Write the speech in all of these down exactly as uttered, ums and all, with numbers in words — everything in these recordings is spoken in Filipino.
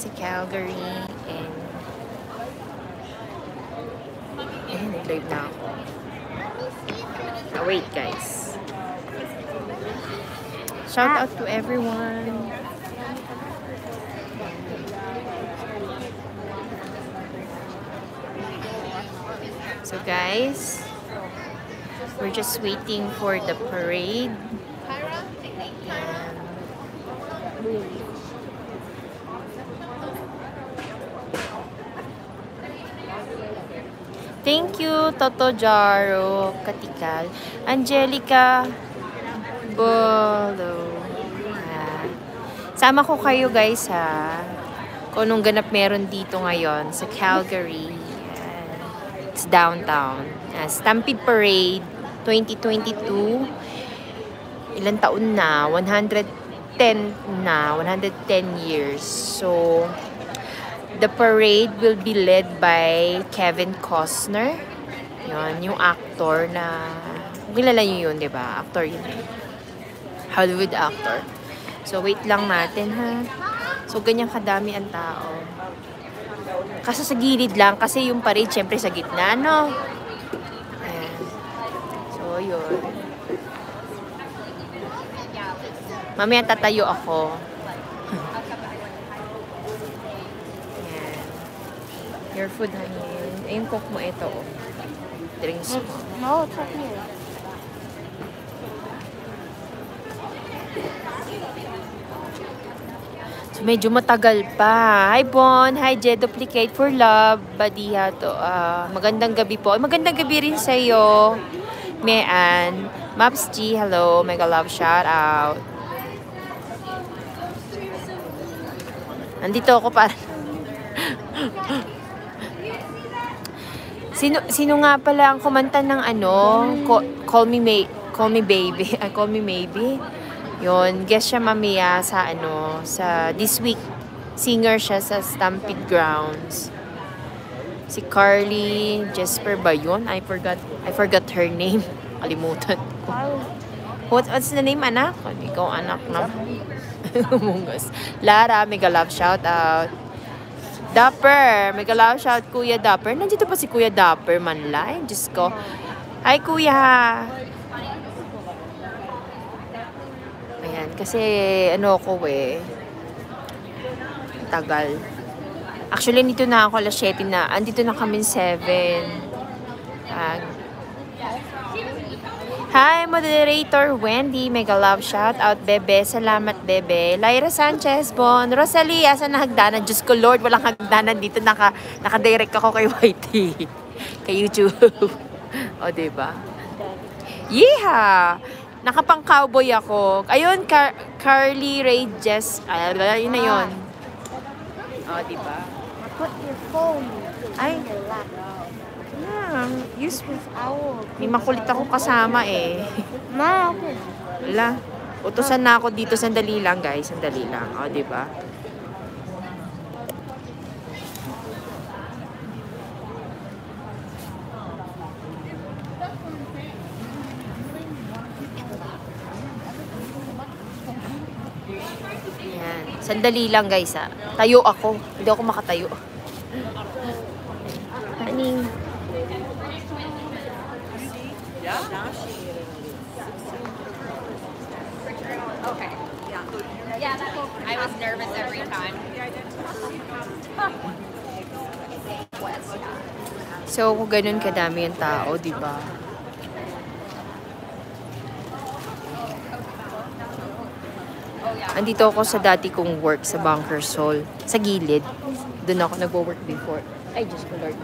sa Calgary. And, and nag-live na ako. Oh, wait, guys. Shout out to everyone. So, guys, we're just waiting for the parade. Thank you, Toto Jaro, Katikal, Angelica Bolo. Ah. Sama ko kayo guys ha. Kung anong ganap meron dito ngayon sa Calgary. Uh, it's downtown. Uh, Stampede Parade twenty twenty-two. Ilang taon na? one hundred ten na. one hundred ten years. So, the parade will be led by Kevin Costner. Yun, yung actor na... Kilala nyo yun, di ba? Actor yun. Hollywood actor. So, wait lang natin, ha? So, ganyan kadami ang tao. Kaso sa gilid lang, kasi yung parade, syempre, sa gitna, no? Ayan. So, yun. Mamaya tatayo ako. Your food, honey. Ay, yung coke mo, ito. Oh. Drinks mo. No, it's up here. So, medyo matagal pa. Hi, Bon. Hi, Jed Duplicate for Love. Badiha to. Uh, magandang gabi po. Ay, magandang gabi rin sa'yo. Mayan. Maps G, hello. Mega love shout out. Nandito ako para... Sino sino nga pala ang kumanta ng ano? Call, call me May, Call Me Baby. Uh, call Me Maybe. Yon, guest siya mamaya sa ano, sa this week. Singer siya sa Stampede Grounds. Si Carly Jesper ba yun? I forgot I forgot her name. Kalimutan ko. What, what's the name, anak? Ikaw anak na. Mungas. Lara, mega love shout out. Dapper, mega love shout Kuya Dapper. Nandito pa si Kuya Dapper man lang. Diyos ko. Hi Kuya. Ayan, kasi ano ko eh. Tagal. Actually, nito na ako alas siyete na. Andito na kami seven. Uh, Hi, moderator Wendy. Mega love shout out, Bebe. Salamat, Bebe. Lyra Sanchez, Bon. Rosalie, asan na hagdanan? Diyos ko, Lord, walang hagdanan dito. Naka, naka-direct ako kay Y T. Kay YouTube. O, diba? Yeeha! Nakapang-cowboy ako. Ayun, Car Carly Ray Jess. Ay, yun na yun. O, diba? Put your phone Ay. in your lap. Yeah, use With our... May makulit ako kasama eh. Ma, okay. Wala. Utusan na ako dito. Sandali lang, guys. Sandali lang. O, diba? Yan. Sandali lang, guys, ha. Tayo ako. Hindi ako makatayo. Honey. Okay. Yeah. Yeah, that's okay. I was nervous every time. So, kung ganun kadami yung tao, di ba? Andito ako sa dati kong work sa Bankers Hall. Sa gilid. Doon ako nag-work before. Ay, Diyos ko, Lord.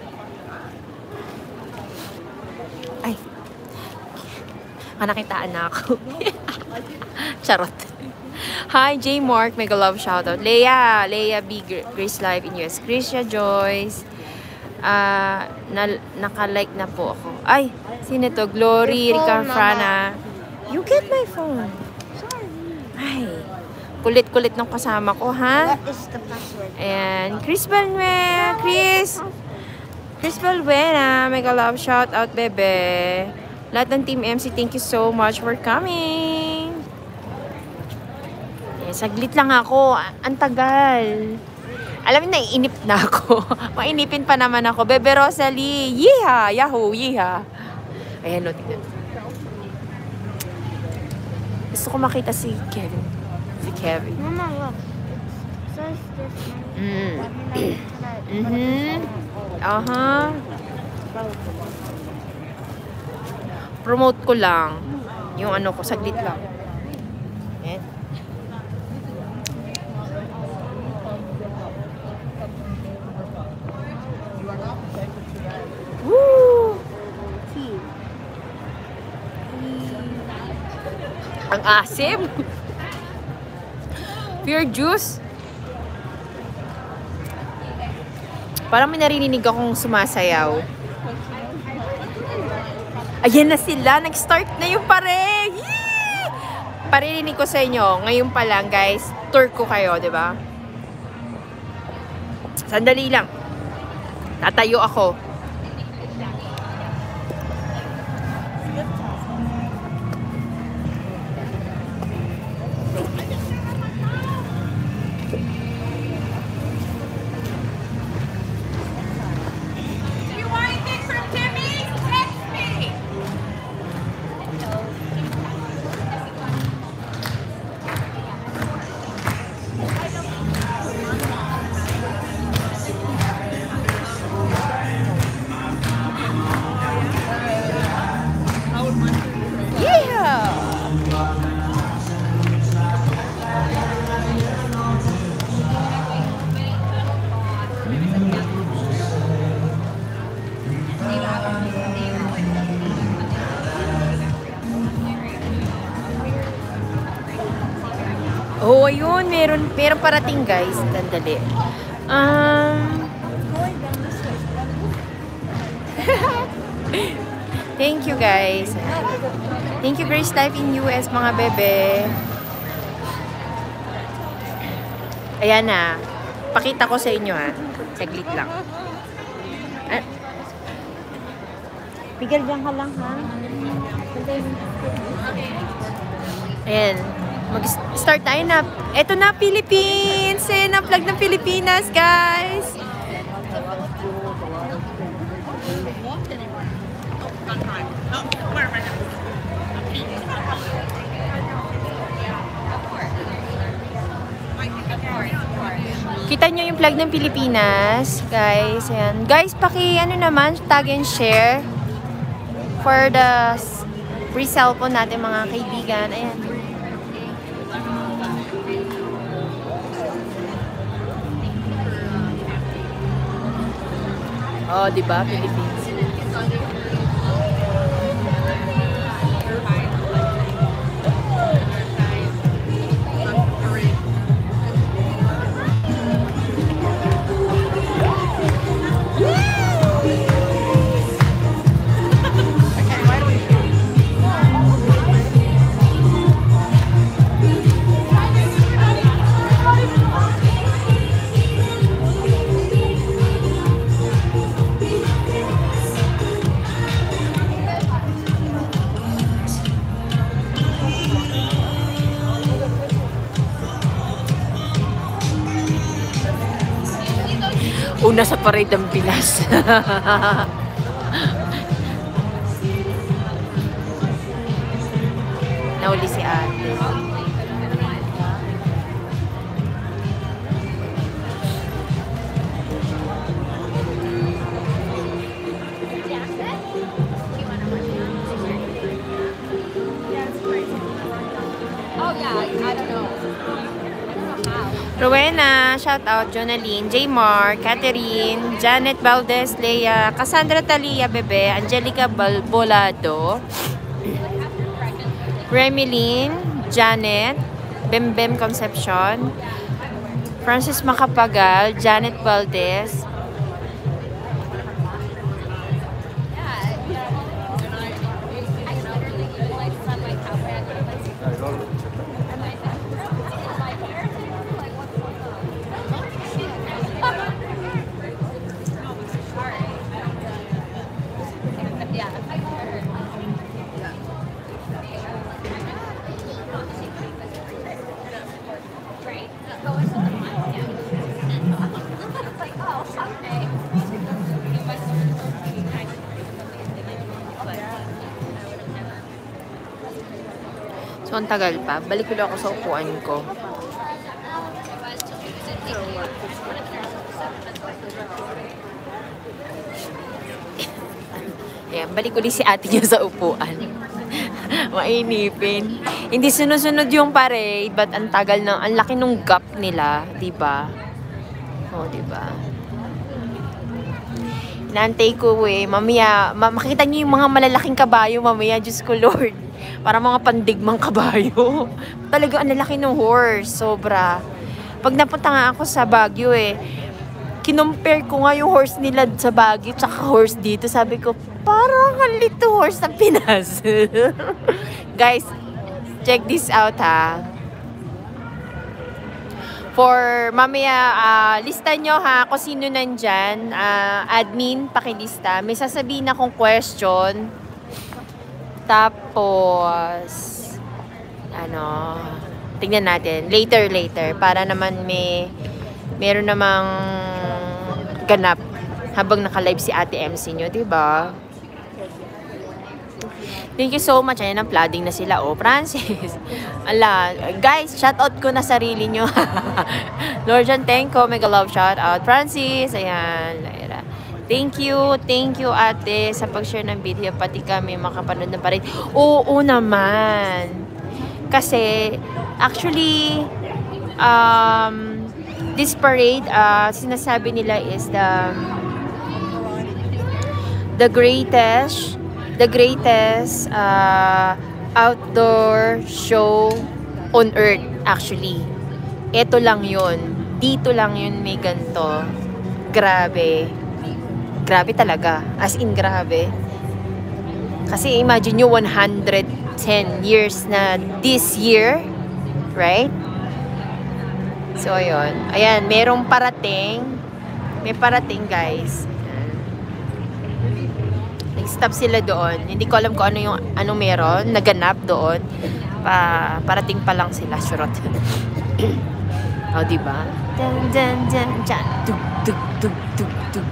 Ay. Ah, nakitaan na ako. Charot. Hi, J. Mark. Mega love shoutout. Leia. Leia B. Grace Live in U S. Krisha Joyce. Ah, uh, naka-like na po ako. Ay, sino to? Glory Ricarfrana. You get my phone. Sorry. Ay, kulit-kulit ng kasama ko, ha? What is the password? And Chris Balme, Chris. Chris Balbuena, mega love shout out, bebe. Lahat ng Team M C, thank you so much for coming. Eh, saglit lang ako. Ang tagal. Alam mo, naiinip na ako. Mainipin pa naman ako. Bebe Rosalie, yeeha! Yahoo! Yeeha! Ayan, no, tignan. Gusto ko makita si Kevin. Si Kevin. Mama, look. So it's this one. Mm. Mm-hmm. Mhm. Aha. Promote ko lang. Yung ano ko, saglit lang. Ayan. Woo! Tea. Ang asim. Pure juice. Parang may narinig akong sumasayaw. Ayan na sila. Nag-start na yung pare. Yee! Parinig ko sa inyo. Ngayon pa lang, guys. Tour ko kayo, di ba? Sandali lang. Tatayo ako. You want anything from Timmy's? Text me. Yeah! Oh, ayun. Meron, meron parating, guys. Sandali. Um... Thank you, guys. Thank you, Grace Life in U S, mga bebe. Ayan na. Pakita ko sa inyo, ha. Saglit lang. Ah. Miguel, dyan ka lang, ha? Ayan. Mag-start tayo na. Eto na, Philippines! Eh, na-vlog ng Pilipinas, guys! Kita nyo yung vlog ng Pilipinas, guys. Ayan. Guys, paki ano naman, tag and share for the free cellphone natin, mga kaibigan. Ayan. Oh, di ba, Philippines? Una sa parade ng Pinas. Nauli si ate. Oh yeah, I don't know. Rowena, shout out, Jonaline, J. Mar, Catherine, Janet Valdez, Leia, Cassandra Talia, Bebe, Angelica Balbolado, Remeline, Janet, Bembem Concepcion, Francis Macapagal, Janet Valdez, So, ang tagal pa. Balik ulit ako sa upuan ko. Ayan, balik ulit si ate niya sa upuan. Mainipin. Hindi sunod-sunod yung parade, but ang tagal ng, ang laki nung gap nila, diba? O, diba? Inaantay ko eh, mamaya, ma makita niyo yung mga malalaking kabayo mamaya, Diyos ko Lord. Para mga pandigmang kabayo. Talaga ang lalaki ng horse, sobra. Pag napunta nga ako sa Baguio eh, kinompare ko nga yung horse nila sa Baguio tsaka horse dito. Sabi ko, parang ang little horse sa Pinas. Guys, check this out ha. For mamaya, uh, lista nyo ha kung sino nandyan. Uh, admin, pakilista. May sasabihin akong question. Tapos, ano, tingnan natin. Later, later. Para naman may, meron namang ganap habang naka-live si Ate M C nyo, diba? Thank you so much. Ayan, ang flooding na sila. Oh, Francis. Ala, guys, shout out ko na sarili nyo. Lord John Tenko, mega love shout out. Francis, ayan. Lyra. Thank you, thank you ate sa pag-share ng video. Pati kami makapanood ng parade. Oo naman. Kasi, actually, um, this parade, uh, sinasabi nila is the the greatest the greatest uh, outdoor show on earth, actually. Ito lang yun. Dito lang yun may ganito. Grabe. Grabe talaga. As in, grabe. Kasi imagine nyo, one hundred ten years na this year. Right? So, ayun. Ayan, merong parating. May parating, guys. Nag-stop sila doon. Hindi ko alam kung ano yung anong meron. Naganap doon. Pa, parating pa lang sila. Surot. O, oh, diba? Dun, dun, dun, dun. Tug, tug, tug, tug, tug.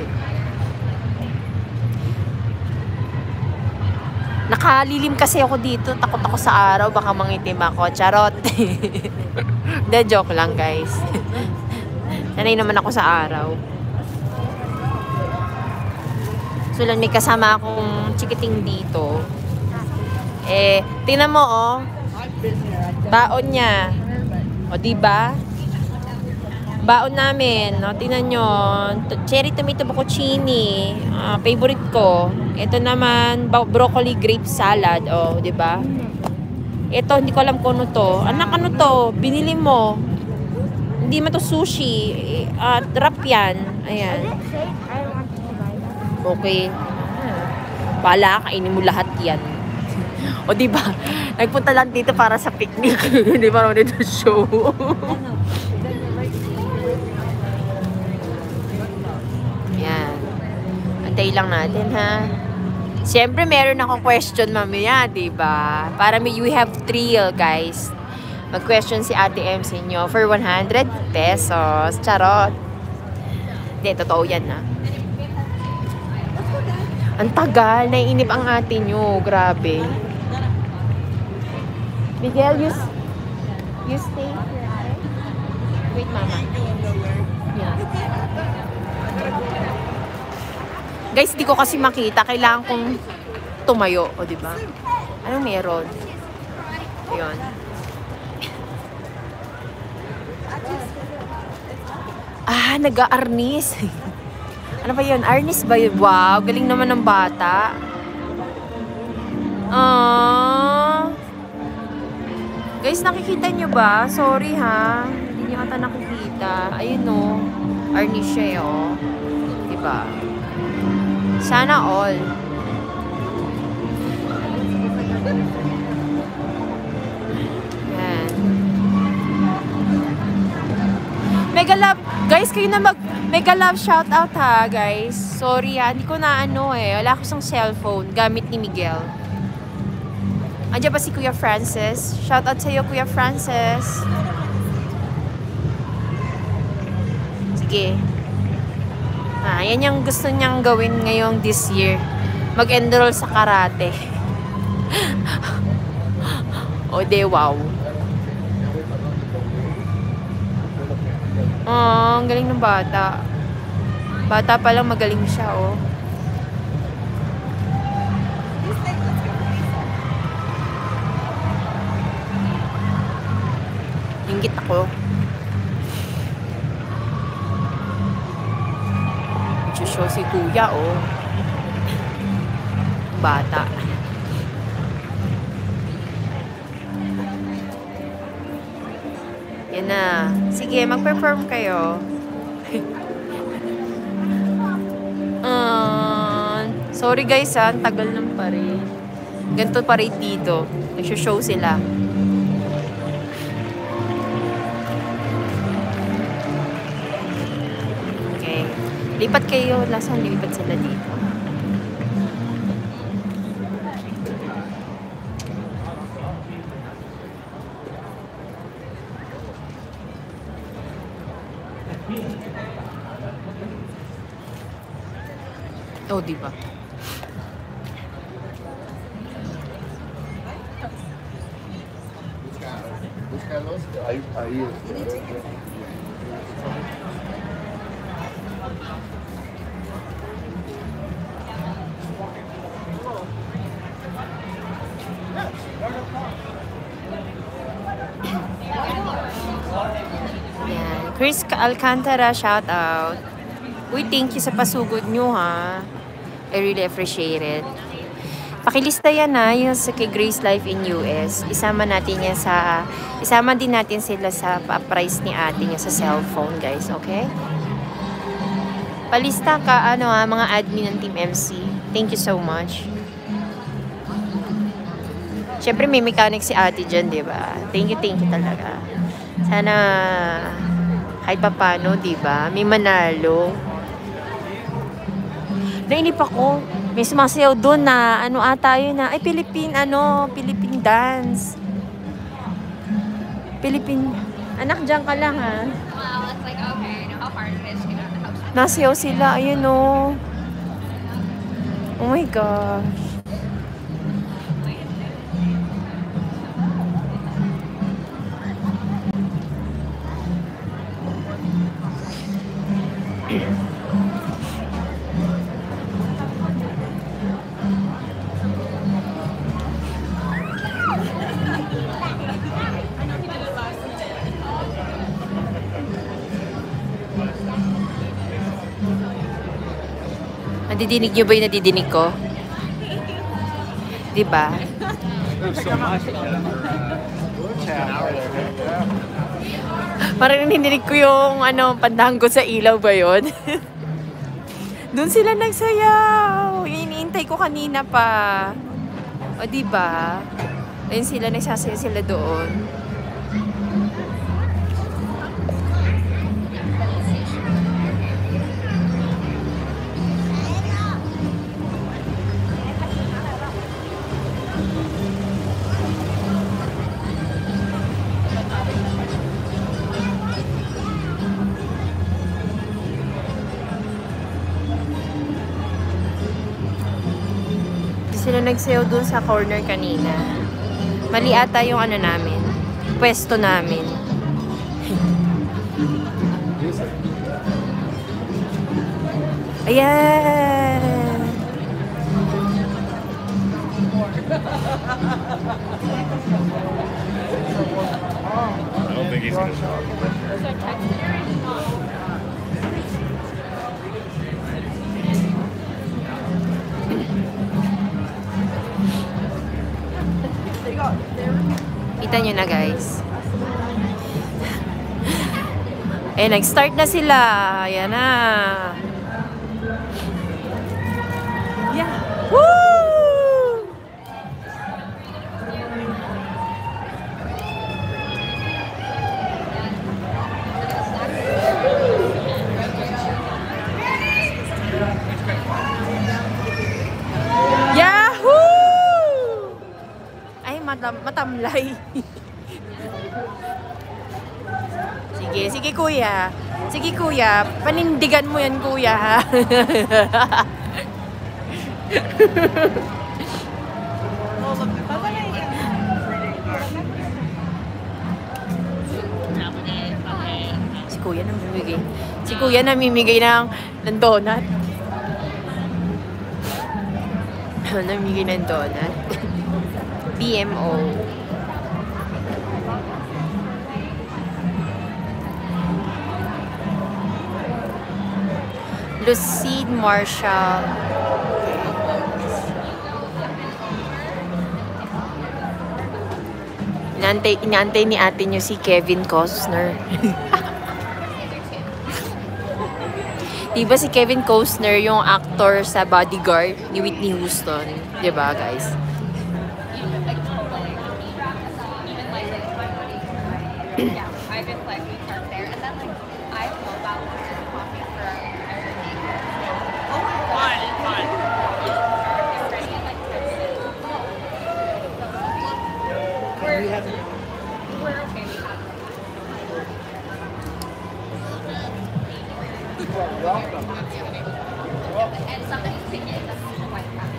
Nakalilim kasi ako dito. Takot ako sa araw. Baka mangitim ako. Charot. De, joke lang, guys. Sanay naman ako sa araw. So lang may kasama akong chikiting dito. Eh, tingnan mo oh. Baon niya. O diba? Baon namin. O, tingnan nyo. Cherry tomato bocconcini. Uh, favorite ko. Ito naman, broccoli grape salad. O, diba? Ito, hindi ko alam kung ano to. Anak, ano to? Binili mo. Hindi man to sushi. At uh, wrap yan. Ayan. Okay. Pala, kainin mo lahat yan. O, diba? Nagpunta lang dito para sa picnic. Hindi para dito show. Yan. Antay lang natin, ha? Siyempre, meron akong question mamaya, diba? Para may we have thrill, guys. Mag-question si Ate M sa inyo for one hundred pesos. Charot. Hindi, totoo yan, ha? Ang tagal, naiinip ang ate nyo. Grabe. Miguel, you, you stay here. Wait, mama. Yeah. Guys, di ko kasi makita. Kailangan kong tumayo. O, diba? Anong meron? Ayun. Ah, nag-a-arnis. Ano ba yun? Arnis ba yun? Wow, galing naman ng bata. Aww. Guys, nakikita nyo ba? Sorry ha. Hindi nyo ata nakikita. Ayun o. Arnis siya o. Diba? Sana all. Yan. Mega love. Guys, kayo na mag mega love shout out ha, guys. Sorry ha, hindi ko na ano eh. Wala ko sang cellphone. Gamit ni Miguel. Andiyan ba si Kuya Francis? Shout out sa iyo, Kuya Francis. Sige. Ah, yan yung gusto niyang gawin ngayong this year. Mag-enroll sa karate. O de wow. Oh, ang galing ng bata. Bata pa lang magaling siya, oh. Inggit ako. Show si kuya, oh. Bata. Yan na. Sige, mag-perform kayo. uh, sorry guys, ha. Ang tagal ng parade. Ganito parade dito. Nag-show sila. Okay. Lipat kayo. Lasang lipat sila dito. Oh, diba? Ahí, ahí. Yan. Chris Alcantara, shout out. Uy, thank you sa pasugod nyo, ha. I really appreciate it. Pakilista yan, ha, yung sa kay Grace Life in U S. Isama natin yan sa, isama din natin sila sa pa-price ni ate niya sa cellphone, guys, okay? Palista ka, ano ha, mga admin ng Team M C. Thank you so much. Siyempre, may mechanic si ate dyan, di ba? Thank you, thank you talaga. Sana, kahit pa paano, di ba? May manalo. Nainip ako. May sumasayaw doon na, ano ata yun na, ay, Philippine, ano, Philippine dance. Philippine, anak, dyan ka lang, ha? Well, it's like, okay, I know how hard it is to get out of the house. Nasayaw sila, ayun, oh. Oh my gosh. Nadidinig nyo ba yung nadidinig ko? Diba? Parang nadidinig ko yung ano, pandango sa ilaw ba yun? Doon sila nagsayaw. Iniintay ko kanina pa. O diba? Ayun sila, nagsasayaw sila doon. Sila nagsayaw dun sa corner kanina. Mali ata yung ano namin. Pwesto namin. Ayan! I don't think he's gonna talk. Kita nyo na, guys. Eh, nag-start na sila. Ayan na. Yeah. Woo! Yahoo! Ay, matam matamlay. Sige, sige kuya. Sige kuya, panindigan mo yan kuya ha. kuya namimigay. Si kuya namimigay ng, ng donut. namimigay ng donut. B M O. Lucide Marshall. Inantay, inantay ni ate nyo si Kevin Costner. Diba si Kevin Costner yung actor sa Bodyguard ni Whitney Houston? Diba, guys? Yeah, I've been like we park there, and then like I don't know about walking for everything. Oh my god, it's fun. We're we're okay. We have. And somebody's taking the white hat.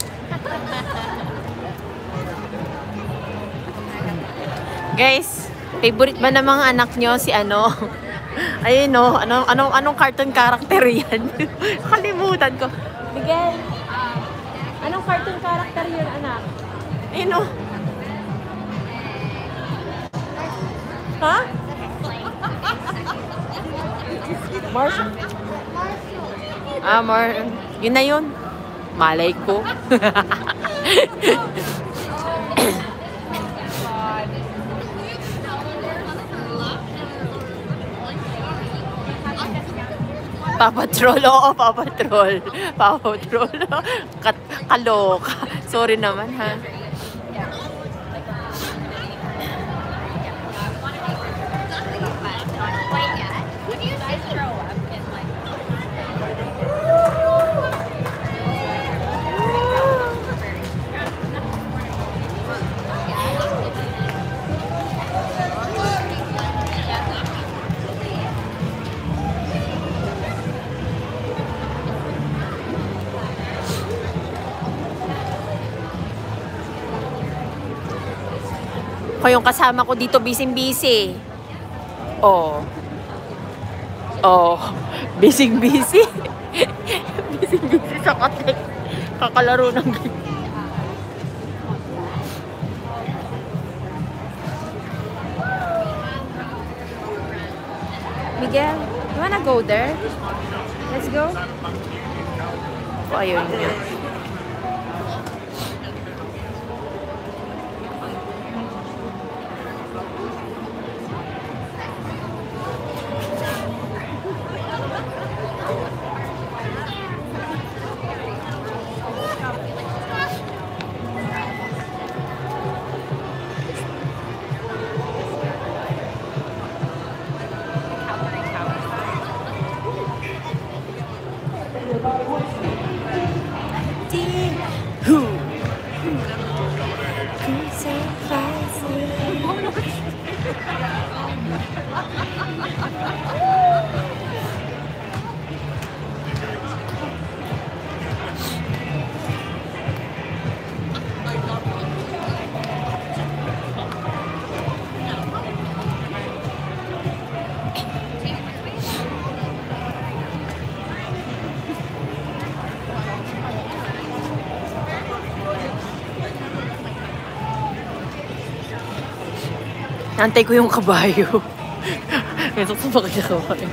Guys, favorite ba ng mga anak nyo si ano? Ayun no, anong, anong, anong cartoon character yan? Kalimutan ko. Miguel, anong cartoon character yun, anak? Ayun no. Ha? Marshall? Ah, Mar... Yun na yun. Malay ko. Papatrol, oo, papatrol. Papatrol. Kat kaloka. Sorry naman, ha. Ako yung kasama ko dito, busy-busy. Oh. Oh. Busy-busy. Busy-busy sa katek. Kakalaro ng game. Miguel, you wanna go there? Let's go. Oh, ayun niya. Nantay ko yung kabayo. Ito sa bakit yung kabayo.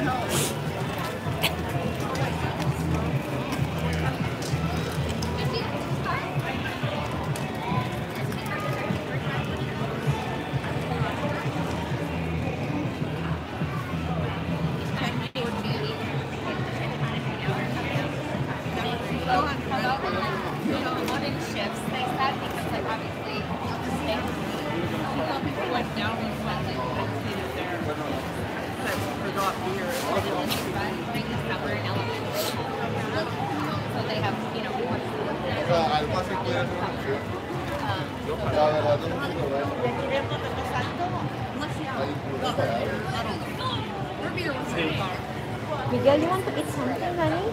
Miguel, you want to eat something, honey?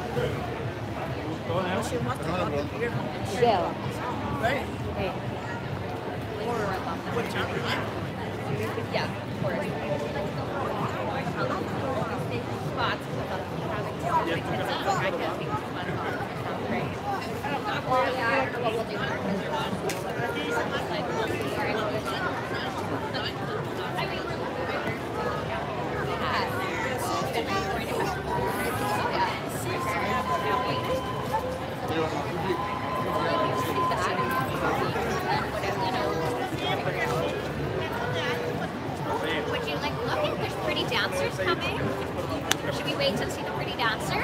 Miguel. Hey. Yeah, of course. Would you like look? There's pretty dancers coming. Should we wait to see the pretty dancers?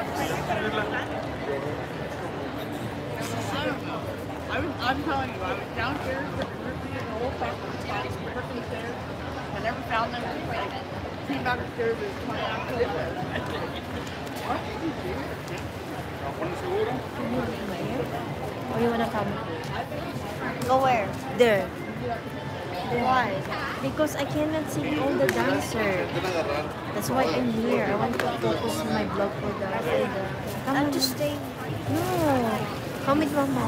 I'm, I'm telling you, I was downstairs, ripping in the whole factory, ripping the stairs. I never found them. I came back upstairs, it was twenty after this. What did you do? Or you wanna come? Go where? There. Why? Because I cannot see all the dancer. That's why I'm here. I want to focus on my vlog for the... For the come I'm on. just staying. No. Come with mama.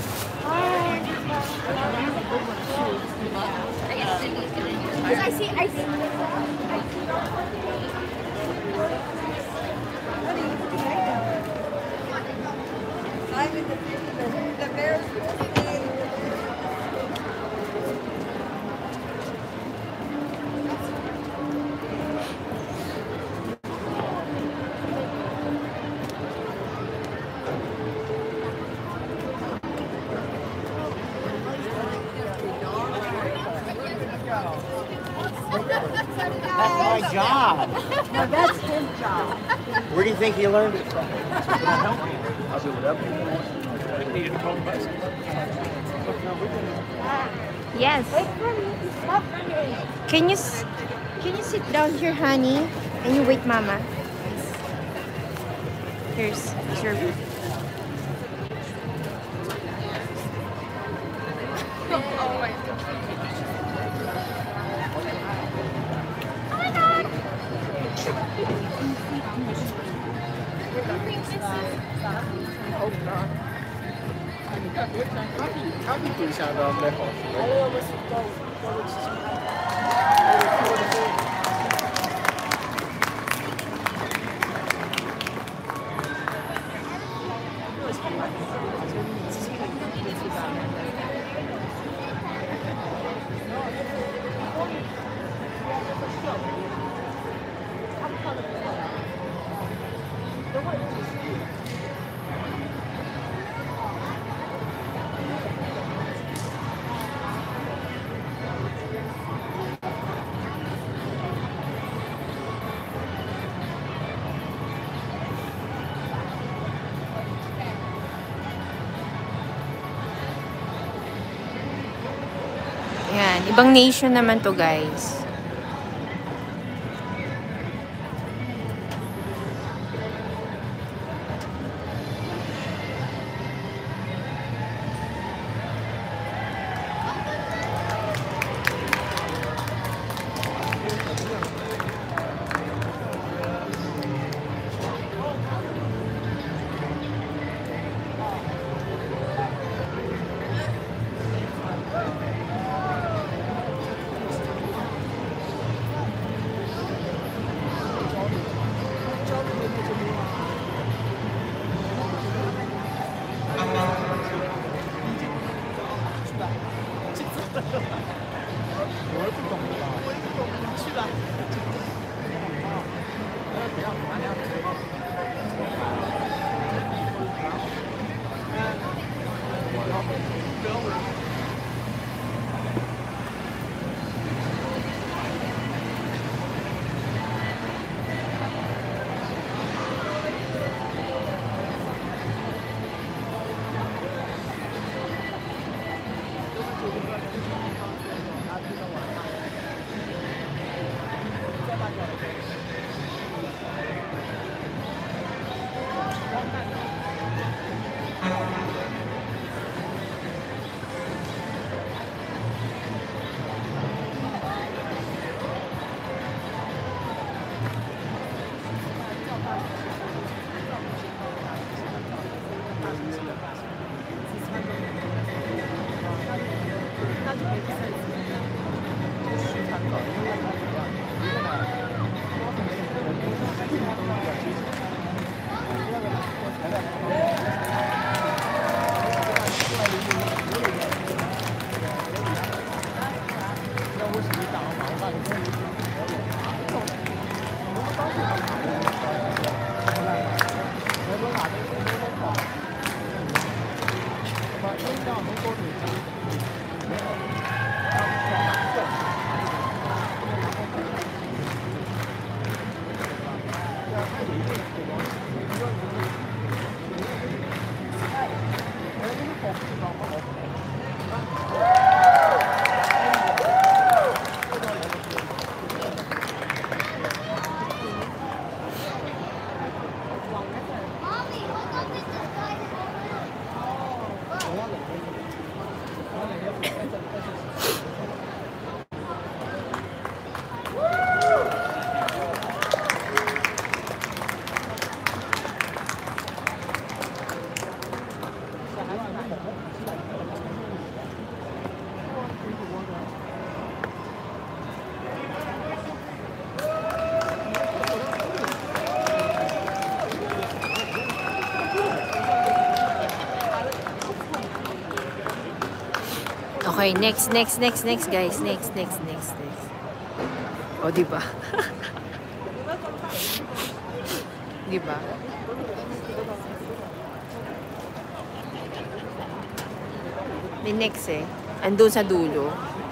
Because I see, I see. I'm in the the bears. That's my job. No, that's his job. Where do you think he learned it from? I'll do whatever. Yes. Wait for me. Stop running. Can you s- can you sit down here, honey? And you wait, mama. Here's, here's your food. Copy please sound off lejos. Yan. Ibang nation naman to, guys. Okay, next, next, next, next, guys. Next, next, next, next. O, diba? Diba? May next eh. Andun sa dulo.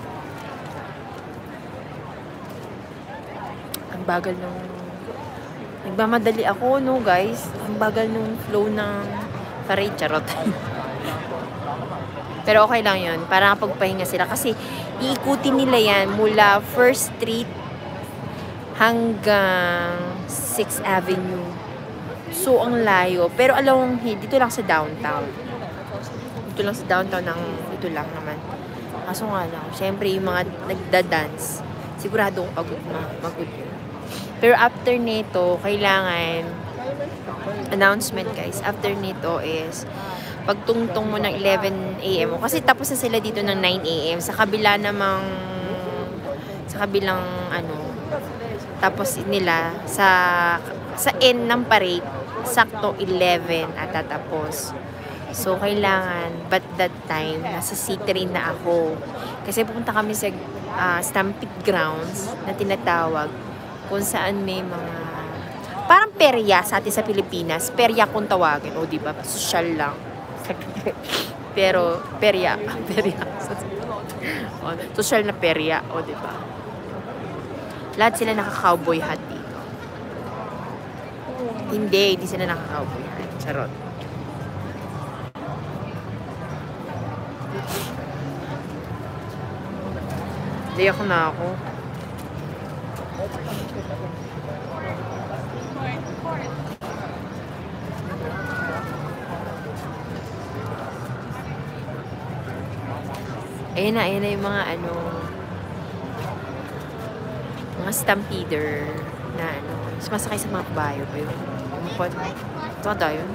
Ang bagal nung... Nagmamadali ako, no, guys? Ang bagal nung flow ng parade. Charot. Pero okay lang yun. Para pagpahinga sila. Kasi iikutin nila yan mula First Street hanggang sixth Avenue. So, ang layo. Pero alam mo, dito lang sa downtown. Dito lang sa downtown ng ito lang naman. Kaso nga lang, syempre yung mga nagda-dance, sigurado kong pagod na, magod yun. Pero after nito, kailangan, announcement guys, after nito is, pagtungtong mo ng eleven A M mo, kasi tapos na sila dito ng nine A M, sa kabila namang, sa kabilang, ano, tapos nila, sa, sa end ng parade, sakto eleven at tatapos. So, kailangan, but that time, nasa C train na ako. Kasi pupunta kami sa uh, Stampede Grounds na tinatawag kung saan may mga, parang perya sa atin sa Pilipinas. Perya kung tawagin. O, diba? Social lang. Pero, perya. Perya. O, social na perya. O, diba? Lahat sila naka-cowboy hat dito. Hindi, hindi sila naka-cowboy hat. Charot. Iyak na ako. Ayan na, ayan na yung mga ano, mga stampeder na ano, sumasakay sa mga kabayo pa yun. Ito na yun.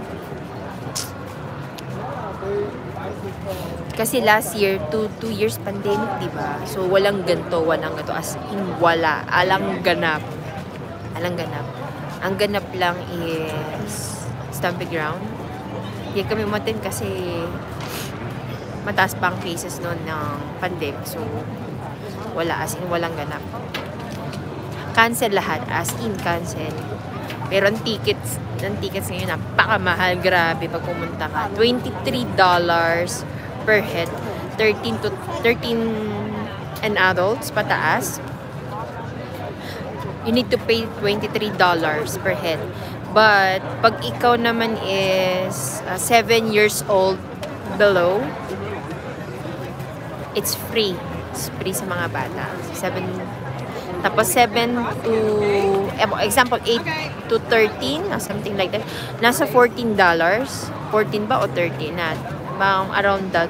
Kasi last year, two, two years pandemic, diba? So, walang ganto, walang ganto. As in, wala. Alang ganap. Alang ganap. Ang ganap lang is Stampede Ground. Hindi kami umatin kasi mataas pa ang cases noon ng pandemic. So, wala. As in, walang ganap. Cancel lahat. As in, cancel. Pero ang tickets, ang tickets ngayon, napakamahal. Grabe pag pumunta ka. twenty-three dollars per head. thirteen to thirteen and adults pataas. You need to pay twenty-three dollars per head. But pag ikaw naman is uh, seven years old below, it's free. It's free sa mga bata. seven Tapos seven to, example, eight to thirteen, or something like that. Nasa fourteen dollars. fourteen ba o thirteen? Na, around that.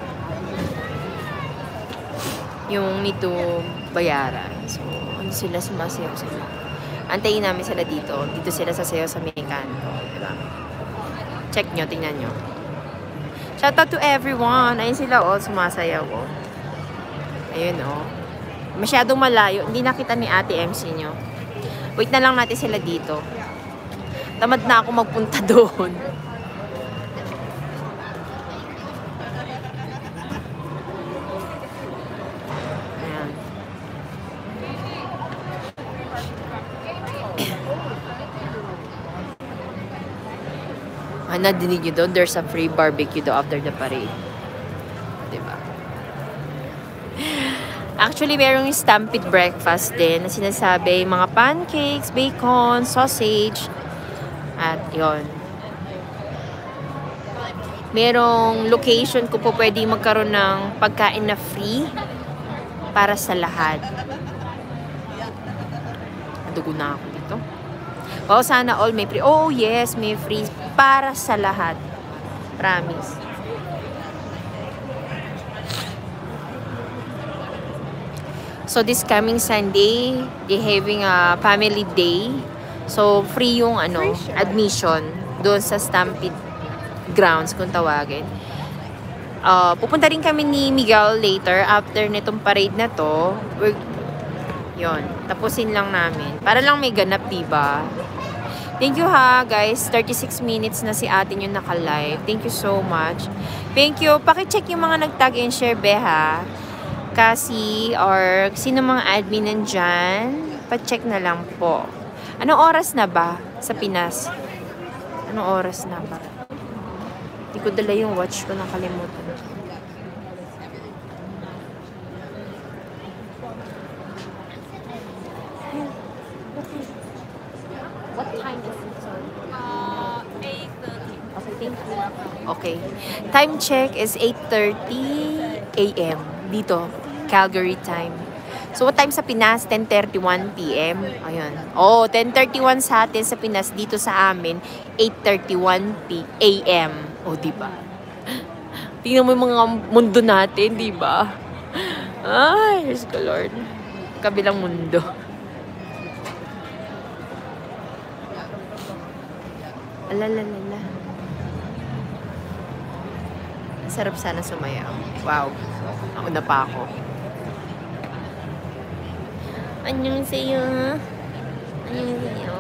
Yung need to bayaran. So, ano sila, sumasayaw sila. Antayin namin sila dito. Dito sila sasayaw sa may kanto. Diba? Check nyo, tingnan nyo. Shoutout to everyone. Ayun sila, oh, sumasayaw, oh. Ayun, oh. Masyadong malayo. Hindi nakita ni Ate M C nyo. Wait na lang natin sila dito. Tamad na ako magpunta doon. Ayan. Ah, nadinig nyo doon? There's a free barbecue do after the parade. Diba? Actually, merong Stampede breakfast din na sinasabi, mga pancakes, bacon, sausage, at yon. Merong location kung po pwede magkaroon ng pagkain na free para sa lahat. Nadugo na ako dito. Oh, sana all may free. Oh, yes, may free para sa lahat. Promise. So, this coming Sunday, they having a family day. So, free yung ano, admission doon sa Stampede Grounds, kung tawagin. Uh, pupunta rin kami ni Miguel later after nitong parade na to. We're, yun, tapusin lang namin. Para lang may ganap, diba? Thank you ha, guys. thirty-six minutes na si atin yung naka-live. Thank you so much. Thank you. Paki-check yung mga nag-tag and share, be ha. Cassie or sino mga admin nandyan, pa-check na lang po. Anong oras na ba sa Pinas? Anong oras na ba? Hindi ko dala yung watch ko, nakalimutan. What time is it? Sorry. Uh, eight thirty. Okay, thank you. Okay. Time check is eight thirty a m dito, Calgary time. So, what time sa Pinas? ten thirty-one p m Ayun. Oh, ten thirty-one sa atin sa Pinas. Dito sa amin, eight thirty-one a m Oh, diba? Tingnan mo yung mga mundo natin, diba? Ay, Diyos ko, Lord. Kabilang mundo. Alalalala. Sarap sana sumayaw. Wow. Nauna pa ako. Annyeong sa'yo. Annyeong sa'yo.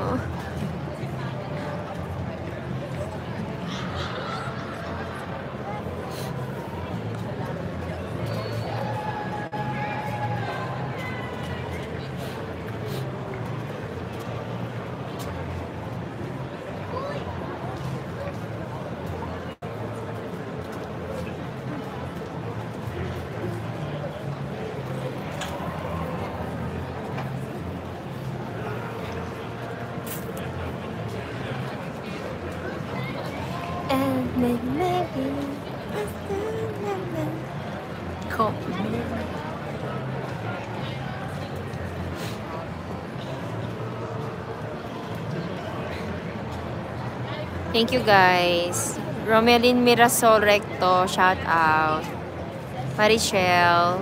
Thank you guys. Romelin Mirasol Recto, shout out. Marichelle.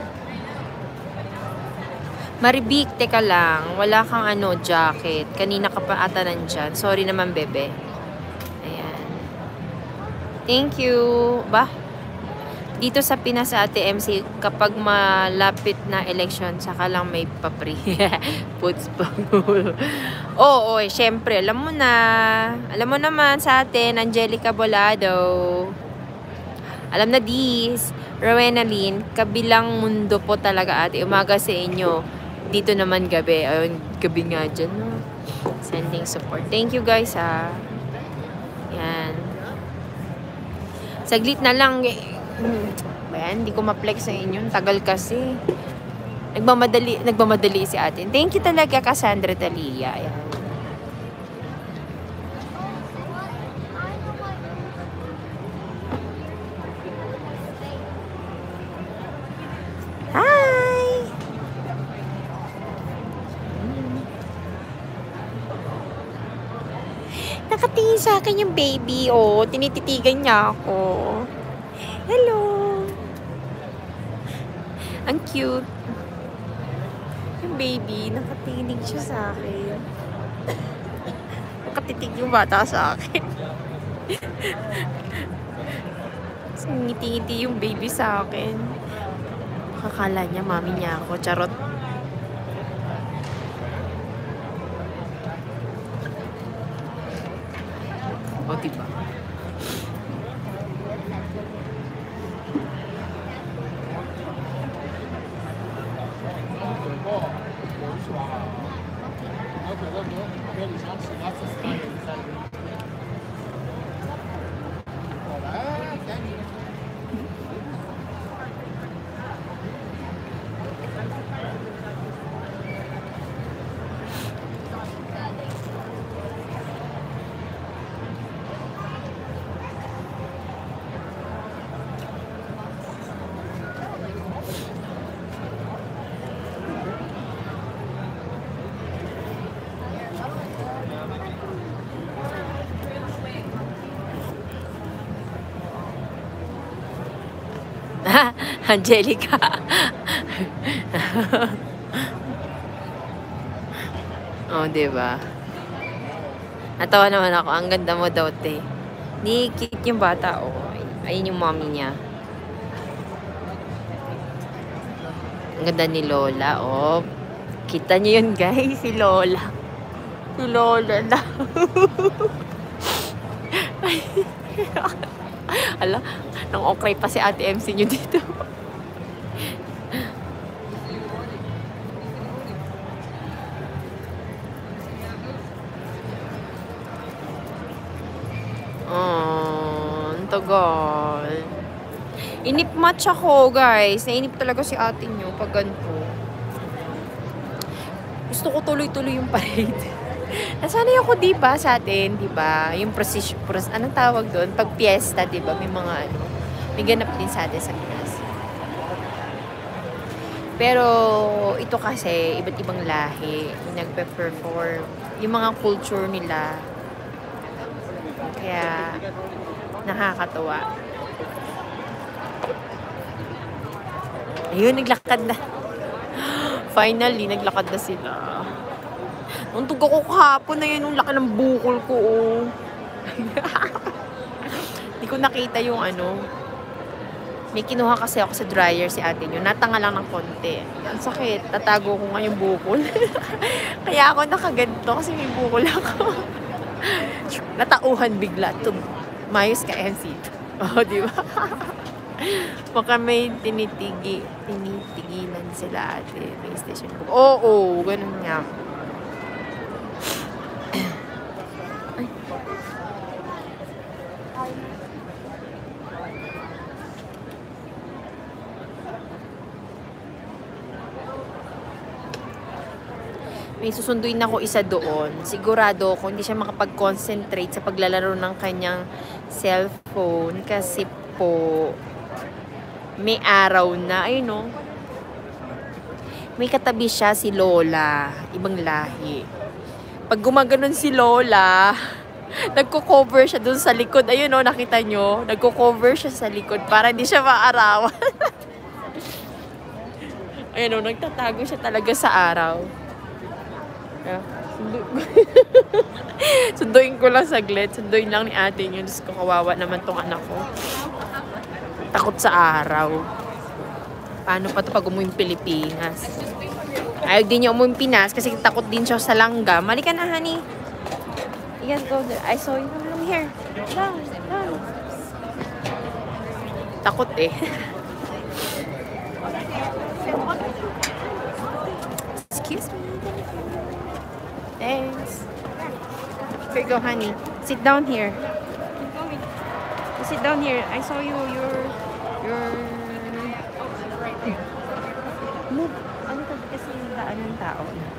Maribik, teka lang. Wala kang ano, jacket. Kanina ka pa ata nandyan. Sorry naman, bebe. Ayan. Thank you. Ba? Dito sa Pinas Ate M C, kapag malapit na election, saka lang may papri. Puts pa. Oo, oh, eh, syempre, alam mo na. Alam mo naman sa atin, Angelica Bolado. Alam na dis. Rowena Lynn, kabilang mundo po talaga ate. Umaga sa inyo. Dito naman gabi. Ayun, gabi nga dyan. No? Sending support. Thank you guys ha. Yan. Saglit na lang. Ayan, hindi ko ma-flex sa inyo. Tagal kasi. Nagmamadali, nagmamadali si atin. Thank you talaga, Cassandra Talia. Ayan. Hi! Nakatingin sa akin yung baby. Oh, tinititigan niya ako. Hello! Ang cute. Yung baby, nakatinig siya sa akin. Nakatitig yung bata sa akin. Ngiti-ngiti yung baby sa akin. Kakala niya, mami niya ako. Charot. O, diba? Angelica. Oh, diba? Natawa naman ako. Ang ganda mo daw, te. Ni cute yung bata, oh. Ayun yung mommy niya. Ang ganda ni Lola, oh. Kita niyo yun, guys. Si Lola. Si Lola na. Ala, nang okay pa si Ate M C nyo dito. Oh, ang tagal. Inip match ako, guys. Nainip talaga si ate nyo pag ganito. Gusto ko tuloy-tuloy yung parade. Nasanay ako, di ba, sa atin, di ba? Yung procession, pros, anong tawag doon? Pag fiesta, di ba? May mga ano, may ganap din sa atin sa Pinas. Pero, ito kasi, iba't ibang lahi, yung nagpe-perform, yung mga culture nila. Kaya, nakakatawa. Ayun, naglakad na. Finally, naglakad na sila. Untog ako kahapon na yun, yung laki ng bukol ko, oh. Hindi ko nakita yung ano. May kinuha kasi ako sa dryer si ate nyo. Natanga lang ng konti. Ang sakit. Tatago ko nga yung bukol. Kaya ako nakaganto kasi may bukol ako. Natauhan bigla. Tum Mayos ka, M C. Oh, di ba? Baka may tinitigi, tinitigilan sila ate. May station ko. Oo, oh, oh, ganun nga. Ay. May susunduin ako isa doon. Sigurado ako hindi siya makapag-concentrate sa paglalaro ng kanyang cellphone kasi po may araw na, ayun no. May katabi siya si Lola, ibang lahi. Pag gumaganon si Lola, nagko-cover siya dun sa likod. Ayun no, nakita nyo, nagko-cover siya sa likod para hindi siya maarawan. Ayun no, nagtatago siya talaga sa araw. Yeah. Sundu- Sunduin ko lang saglit. Sunduin lang ni ate yun. Diyos ko, kawawa naman tong anak ko. Takot sa araw. Paano pa ito pag umuwing Pilipinas? Ayaw din niya umuwing Pinas kasi takot din siya sa langga. Mali ka na, honey. You guys go there. I saw you. Come here. Down, down. Takot eh. Excuse me. Thanks. Here you go, honey. Sit down here. Sit down here. I saw you. Your, your. Move. Ano to? Kasi yung daan ng tao.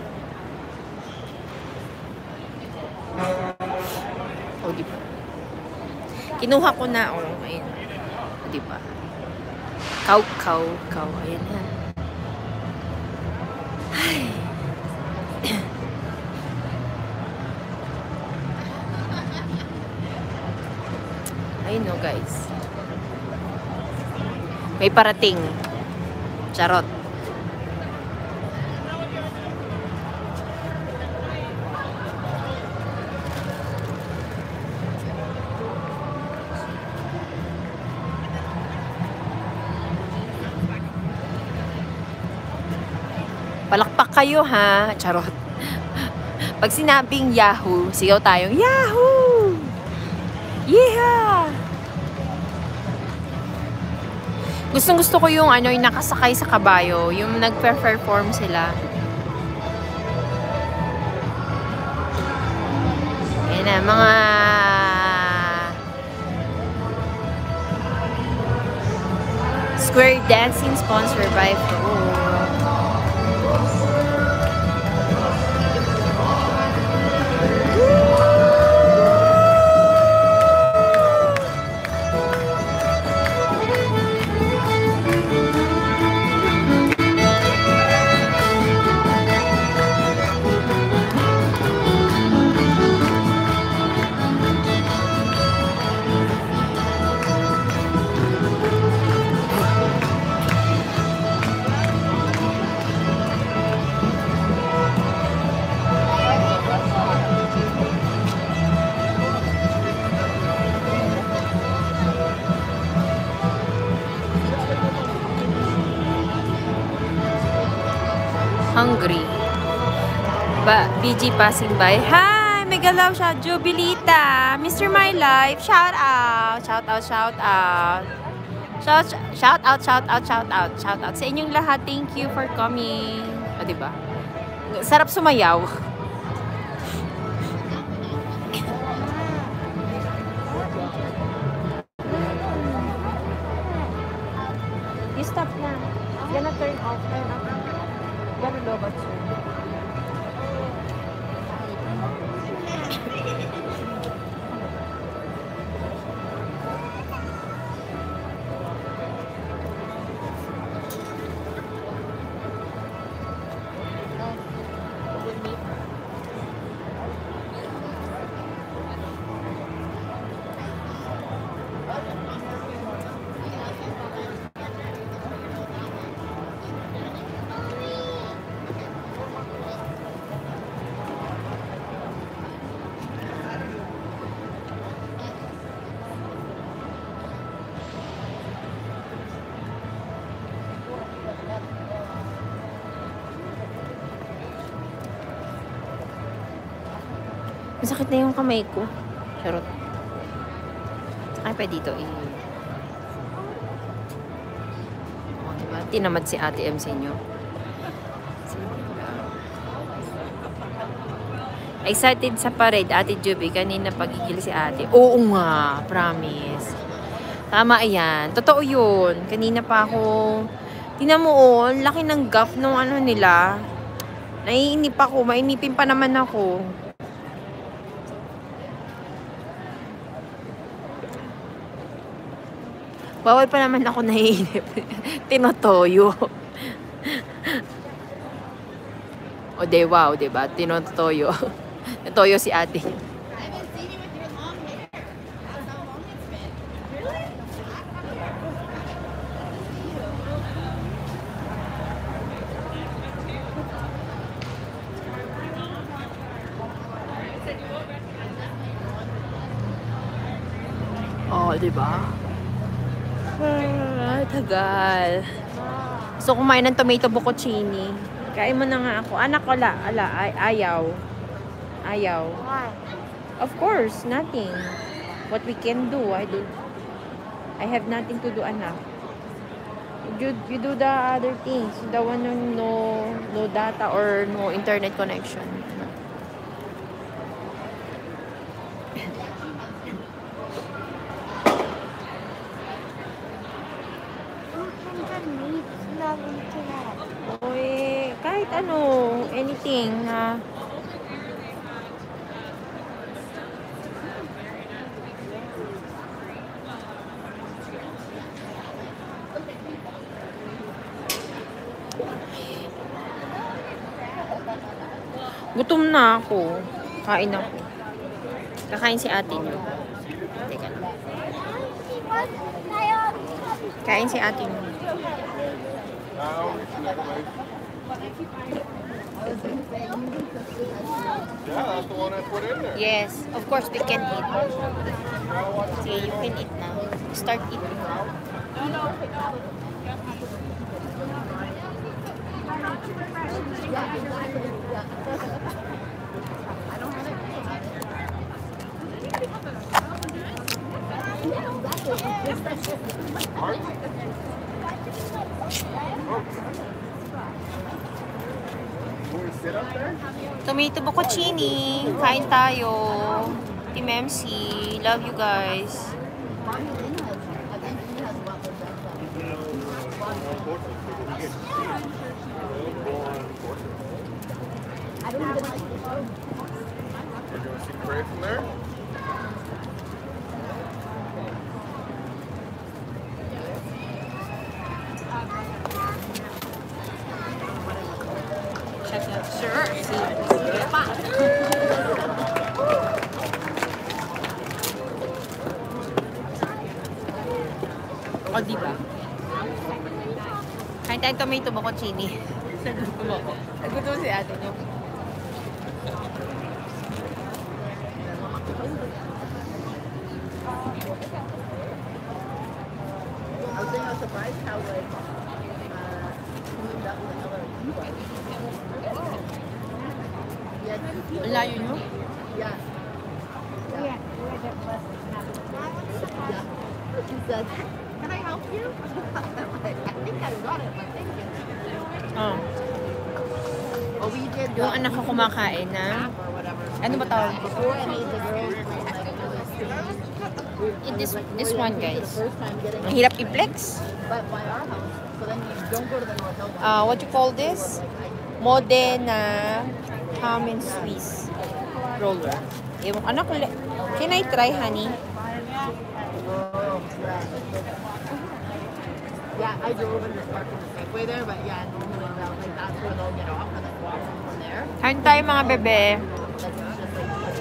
Oh, di ba? Kinuha ko na. Oh, ayun. Oh, di ba? Kaw, kaw, kaw. Ayan na. Ay. Ayun no, guys. May parating. Charot. Palakpak kayo, ha? Charot. Pag sinabing Yahoo, sigaw tayong Yahoo! Yeah! Gustong gusto ko yung ano, yung nakasakay sa kabayo, yung nagpe-perform sila. Ayan na, mga square dancing sponsored by Flow. Hungry. Ba, B G passing by. Hi! May galaw siya. Jubilita. Mister My Life. Shout out. Shout out, shout out. Shout, shout out, shout out, shout out. Shout out sa inyong lahat. Thank you for coming. O, diba? Sarap sumayaw. turn off, turn off. Very low but soon. Masakit na yung kamay ko. Charot. Ay, pa dito eh. O, diba? Tinamad si Ate M sa inyo. Excited sa parade, Ate Juby. Kanina pagigil si ate. Oo nga, promise. Tama yan. Totoo yun. Kanina pa ako. Tingnan mo oh, laki ng gap nung ano nila. Naiinip ako. Mainipin pa naman ako. Bawal pa naman ako naiinip. Tinotoyo. O de wow, diba? Tinotoyo. Natoyo si ate. I haven't seen you with your long hair. That's how long it's been. Really? Oh, diba? Ah, tagal. So, kumain ng tomato bocconcini. Kain mo na nga ako. Anak, wala. Ala, ay, ayaw. Ayaw. Why? Of course, nothing. What we can do, I do. I have nothing to do, anak. You, you do the other things. The one yung no, no data or no internet connection. Oy, kahit ano, anything na gutom na ako. Kain ako. Kakain si ate niyo. Teka lang. Kain si ate niyo. Yeah, that's the one I put in there. Yes, of course we can eat. See, you can eat now. Start eating. Can we sit up there? Tomato bocconcini. Kain tayo. Team M C. Love you guys. We're going to see the parade from there? Sure. O, diba? Kain tayong tomato bocconcini. Nagutom ako. Nagutom si ate niyo. I was saying I was surprised how like uh moved up with another yeah. Ang layo niyo? Yeah. Yeah. She said, "Can I help you?" I'm like, I think I got it, but thank you. Oh. Oh, we did Yung the anak ko kumakain na. or whatever. Ano ba tawag? Before I made the girls like really sweet. In this this one, guys. First time getting Ang hirap i-flex. but by our house. So then you don't go to the North Hill one. Uh, what you call this? Modena ham and Swiss roller. Ewan ko, anak, can I try, honey? Yeah, I drove and just parked in the Safeway there, but yeah, normally that, like, that's where they'll get off and then walk from there. Kain tayo, mga bebe. That's just like,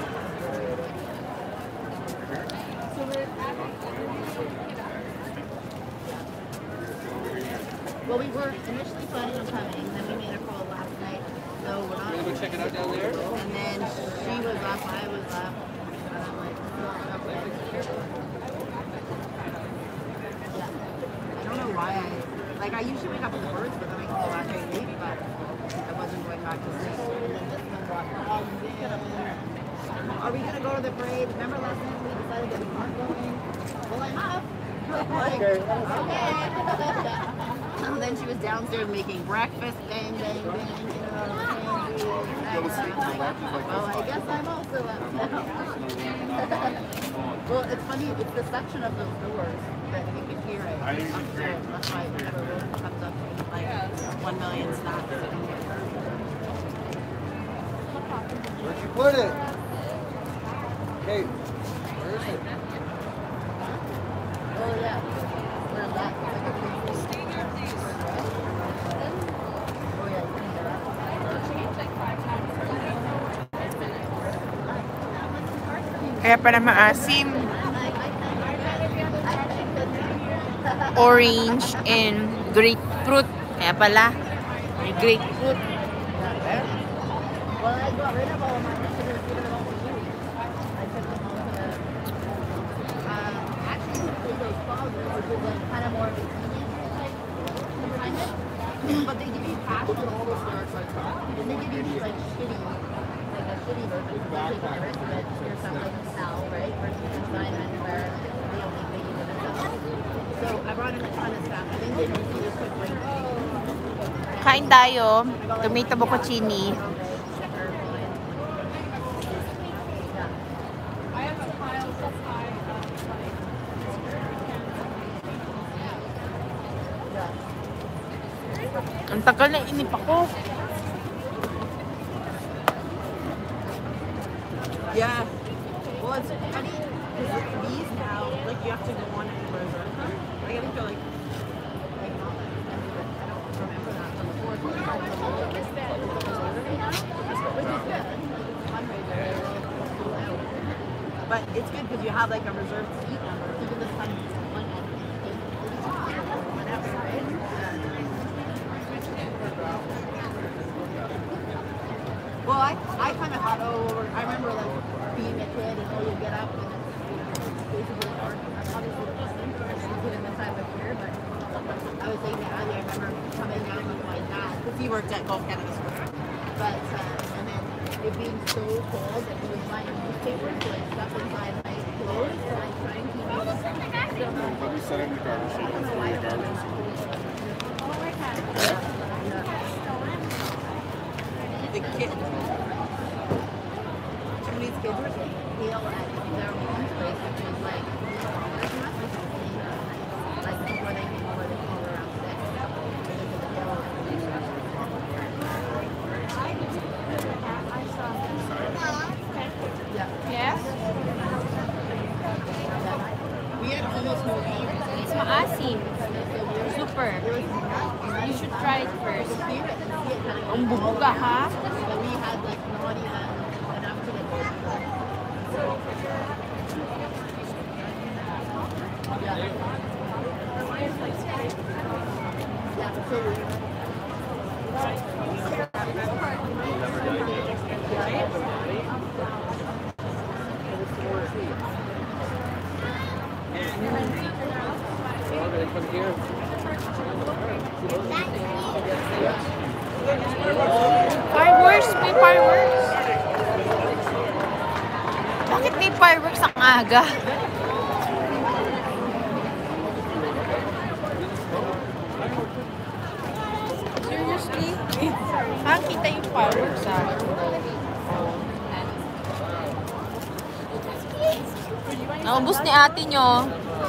well, we were initially planning on coming, then we made a call last night, so we're not. Go check it out down there. And then she was up, I was up, and I'm like, oh, okay. Yeah. I don't know why I, like, I usually wake up with the birds, but then I can go back and sleep, but I wasn't going back to sleep. And then this one brought, oh, we gonna, are we gonna go to the parade? Remember last night we decided that we weren't going? Well, I'm up. Like, okay. And then she was downstairs making breakfast, bang, bang, bang, you know, and I'm like, well, I guess I'm also up now. Well, it's funny, it's the section of those doors that you can hear it upstairs. That's why whenever Rose comes up, like, one million snaps. Where'd you put it? Hey, where is it? Oh, yeah. Where's that? Like a big- Oh, yeah, you can hear that. Kaya pala maasim. Orange and grapefruit. Kaya pala, may grapefruit. Well, I got rid of all of mine. I should have given them all to you. I took them all to, um, actually, took those closets, which is like kind of more of a convenience type consignment. But they give you cash on all the stores, like, and they give you these like shitty, like a shitty version. So they take the rest of it. Here's some like Sal, right? Versus consignment where they only pay you for the stuff. So I brought in a ton of stuff. I think they mostly just put like Kain tayo. Tomato bocconcini. Ang tagal na inip ako. Yeah. Well, it's funny because these now, like, you have to go on and reserve them. Like, I think they're like, like not that expensive. I don't remember that from before. So it's like, oh, this bed is a reserve now, which is good. It's a fundraiser. But it's good because you have like a reserved seat number. Even this time, it's one at whatever, right? Well, I, I kind of thought, oh, I remember like being a kid and oh, you get up and it's basically dark. Obviously, it wasn't given the time of year, but I was saying that earlier. I remember coming down with my dad because he worked at Golf Canada Square. But uh, and then it being so cold that he was buying newspapers to like stuff inside my clothes to like try and keep me warm. Let me set in the garbage. I don't know why. The garbage. The kid. Some of these kids were heal at their mom's place, which is like, there's nothing to see. Like before they came over, they came around six. Yeah. Yes? We had almost no beer. It's maasim. Super. You should try it first. Ang bubuga, ha? But we had like not even enough to get yeah. Yeah, so Fireworks? May fireworks? Bakit may fireworks ang aga? Seriously? Saan kita yung fireworks, ah? Naubos ni ate nyo.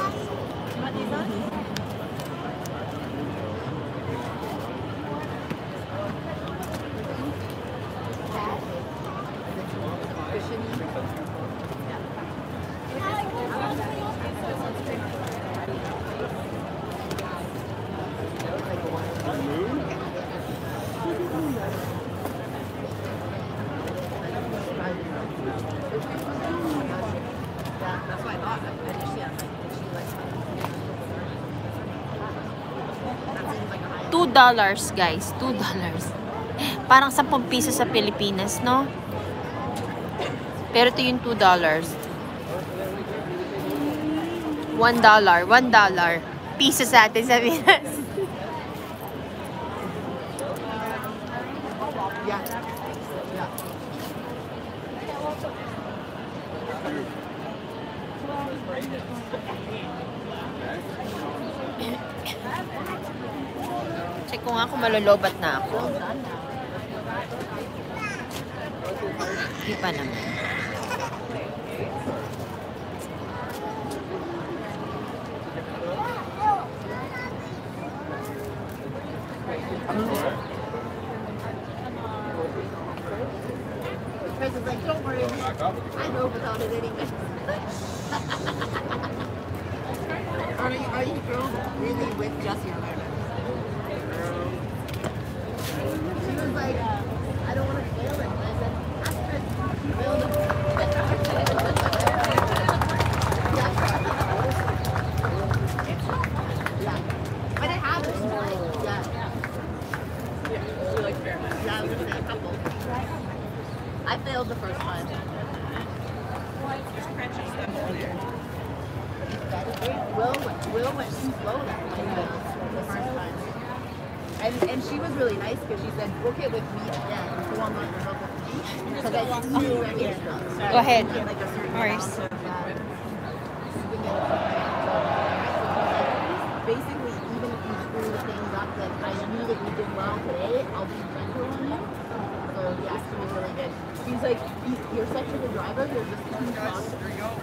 two dollars guys. two dollars. Parang sampung piso sa Pilipinas, no? Pero ito yung two dollars. one dollar. one dollar. Piso sa atin sa Pinas. Check ko nga kung malolobat na ako. Hindi pa naman. President's like, don't worry, I know about it anyway. Are you, are you girls really with just your parents? She was like, I don't want to fail it. And I said, Astrid, you failed it. Yeah. But it happens, like, yeah. Yeah, I was gonna say a couple. I failed the first time. Will, Will went slow that time, the first time. And, and she was really nice because she said, book it with me again. If you want to book with me. Because I knew every extra. Go ahead. Like a certain Ours. amount of that. Basically, even if you screw the things up, that I knew that you did well today, I'll be gentle on you. So the acting was really good. He's like, you- you're such a good driver, you'll just keep talking.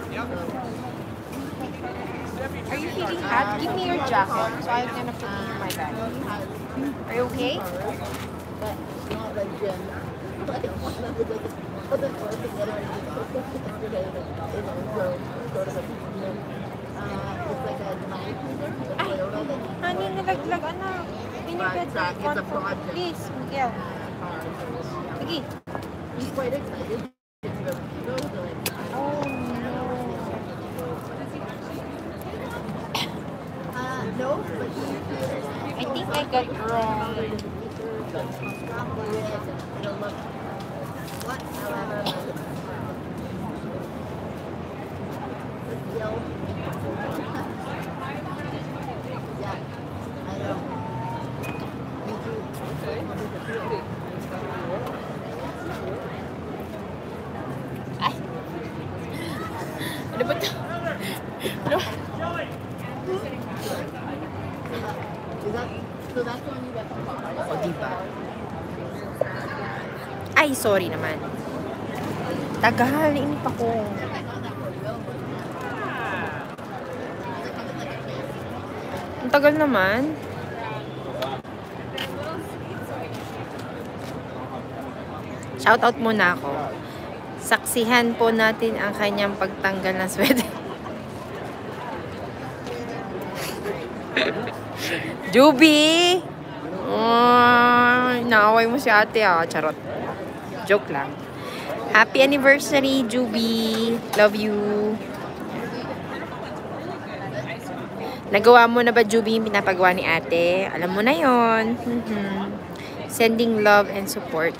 Are you feeling hot? Give me your jacket. So I'm gonna put it in my bag. Are you okay? But not like Jen. Like one of the like wasn't working at it yesterday, but you know, so sort of a uh it's like a knife cleaner, like Ay, Toyota that you honey, nalaglag, anak. Can you get that It's one a for project. please, Miguel? Sige. He's quite excited. It's really good, so like, Oh, no. uh, no, but he I think I got wrong. it'll look whatsoever. The deal. Yeah, I know. Me too. Ay. Ano ba ito? Ano? Is that, so that's the one you got from Papa? O, diba? Ay, sorry naman. Tagal, inip ako. Ang tagal naman. Shoutout muna ako. Saksihan po natin ang kanyang pagtanggal ng sweater. Juby! Oh, naaway mo si ate ah. Charot. Joke lang. Happy anniversary, Juby. Love you. Nagawa mo na ba, Juby, yung pinapagawa ni ate? Alam mo na yon. Mm-hmm. Sending love and support.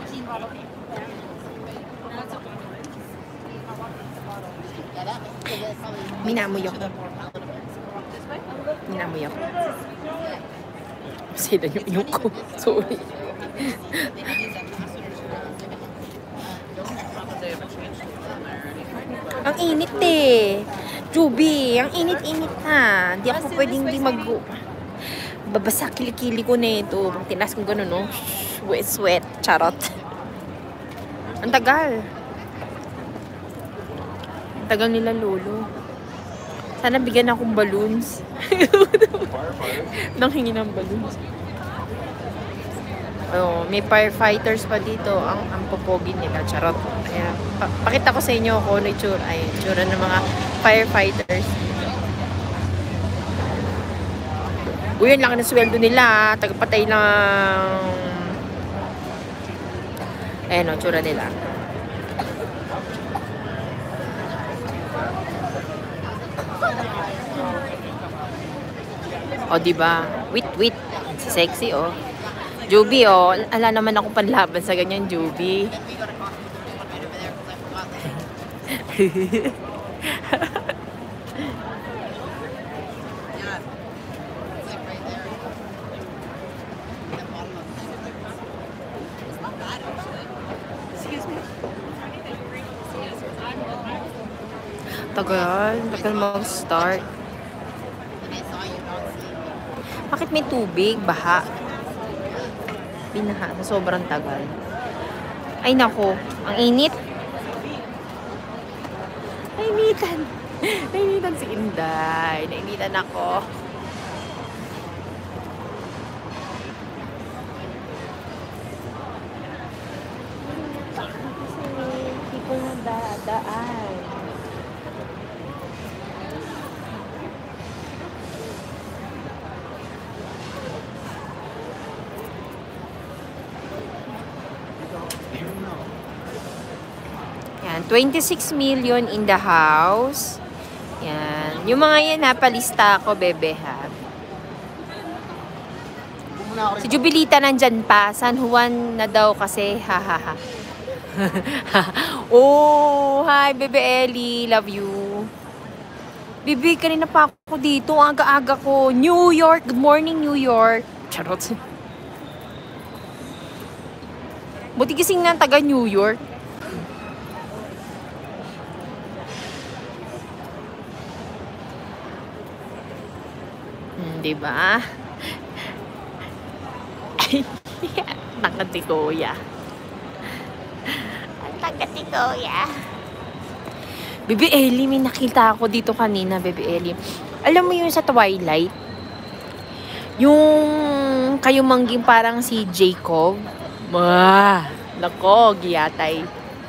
Minamoy ako. Minamoy ako. Sila yung iyong ko. Sorry. Ang init eh. Juby, ang init-init na. Hindi ako pwedeng di mag... Babasa kilikili ko na ito. Tinas kong gano'n, no? Sweat, sweat. Charot. Ang tagal. Ang tagal nila lolo. Sana bigyan akong balloons. Nang hingi ng balloons. Oh, may firefighters pa dito. Ang, ang popogi nila. Charot. Ayan. Pa pakita ko sa inyo kung ano itsura. Ay, itsura ng mga firefighters. Uy, yun lang ang sweldo nila. Tagapatay lang. Ayan o, itsura nila. O, diba? Wait, wait. Sexy, oh. Juby, oh. Ala naman ako panlaban sa ganyan, Juby. Tagal. Tagal mag-start. Bakit may tubig? Baha. Binaha. Sa sobrang tagal. Ay, nako. Ang init. Nainitan. Nainitan si Inday. Nainitan ako. Hindi ko na dadaan. twenty-six million in the house. Yan. Yung mga yan, napalista ako, bebe, ha? Si Jubilita nandyan pa. San Juan na daw kasi, ha, ha, ha. Oh, hi, bebe Ellie. Love you. Bibi, kanina pa ako dito. Aga-aga ko. New York. Good morning, New York. Charot. Buti gising na taga New York. Diba? Tangkat si Kuya. Ang tangkat si Kuya. Baby Ellie, may nakita ako dito kanina, Baby Ellie. Alam mo yung sa Twilight? Yung kayo mangging parang si Jacob. Wah! Nako, giyatay.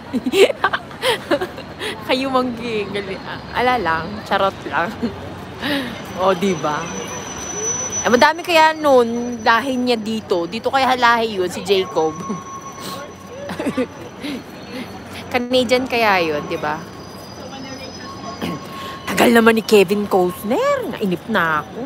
Kayo mangging. Ala lang, charot lang. O, diba? Eh, madami kaya nun, lahi niya dito. Dito kaya lahi yun, si Jacob. Canadian kaya yun, di ba? Tagal naman ni Kevin Costner. Nainip na ako.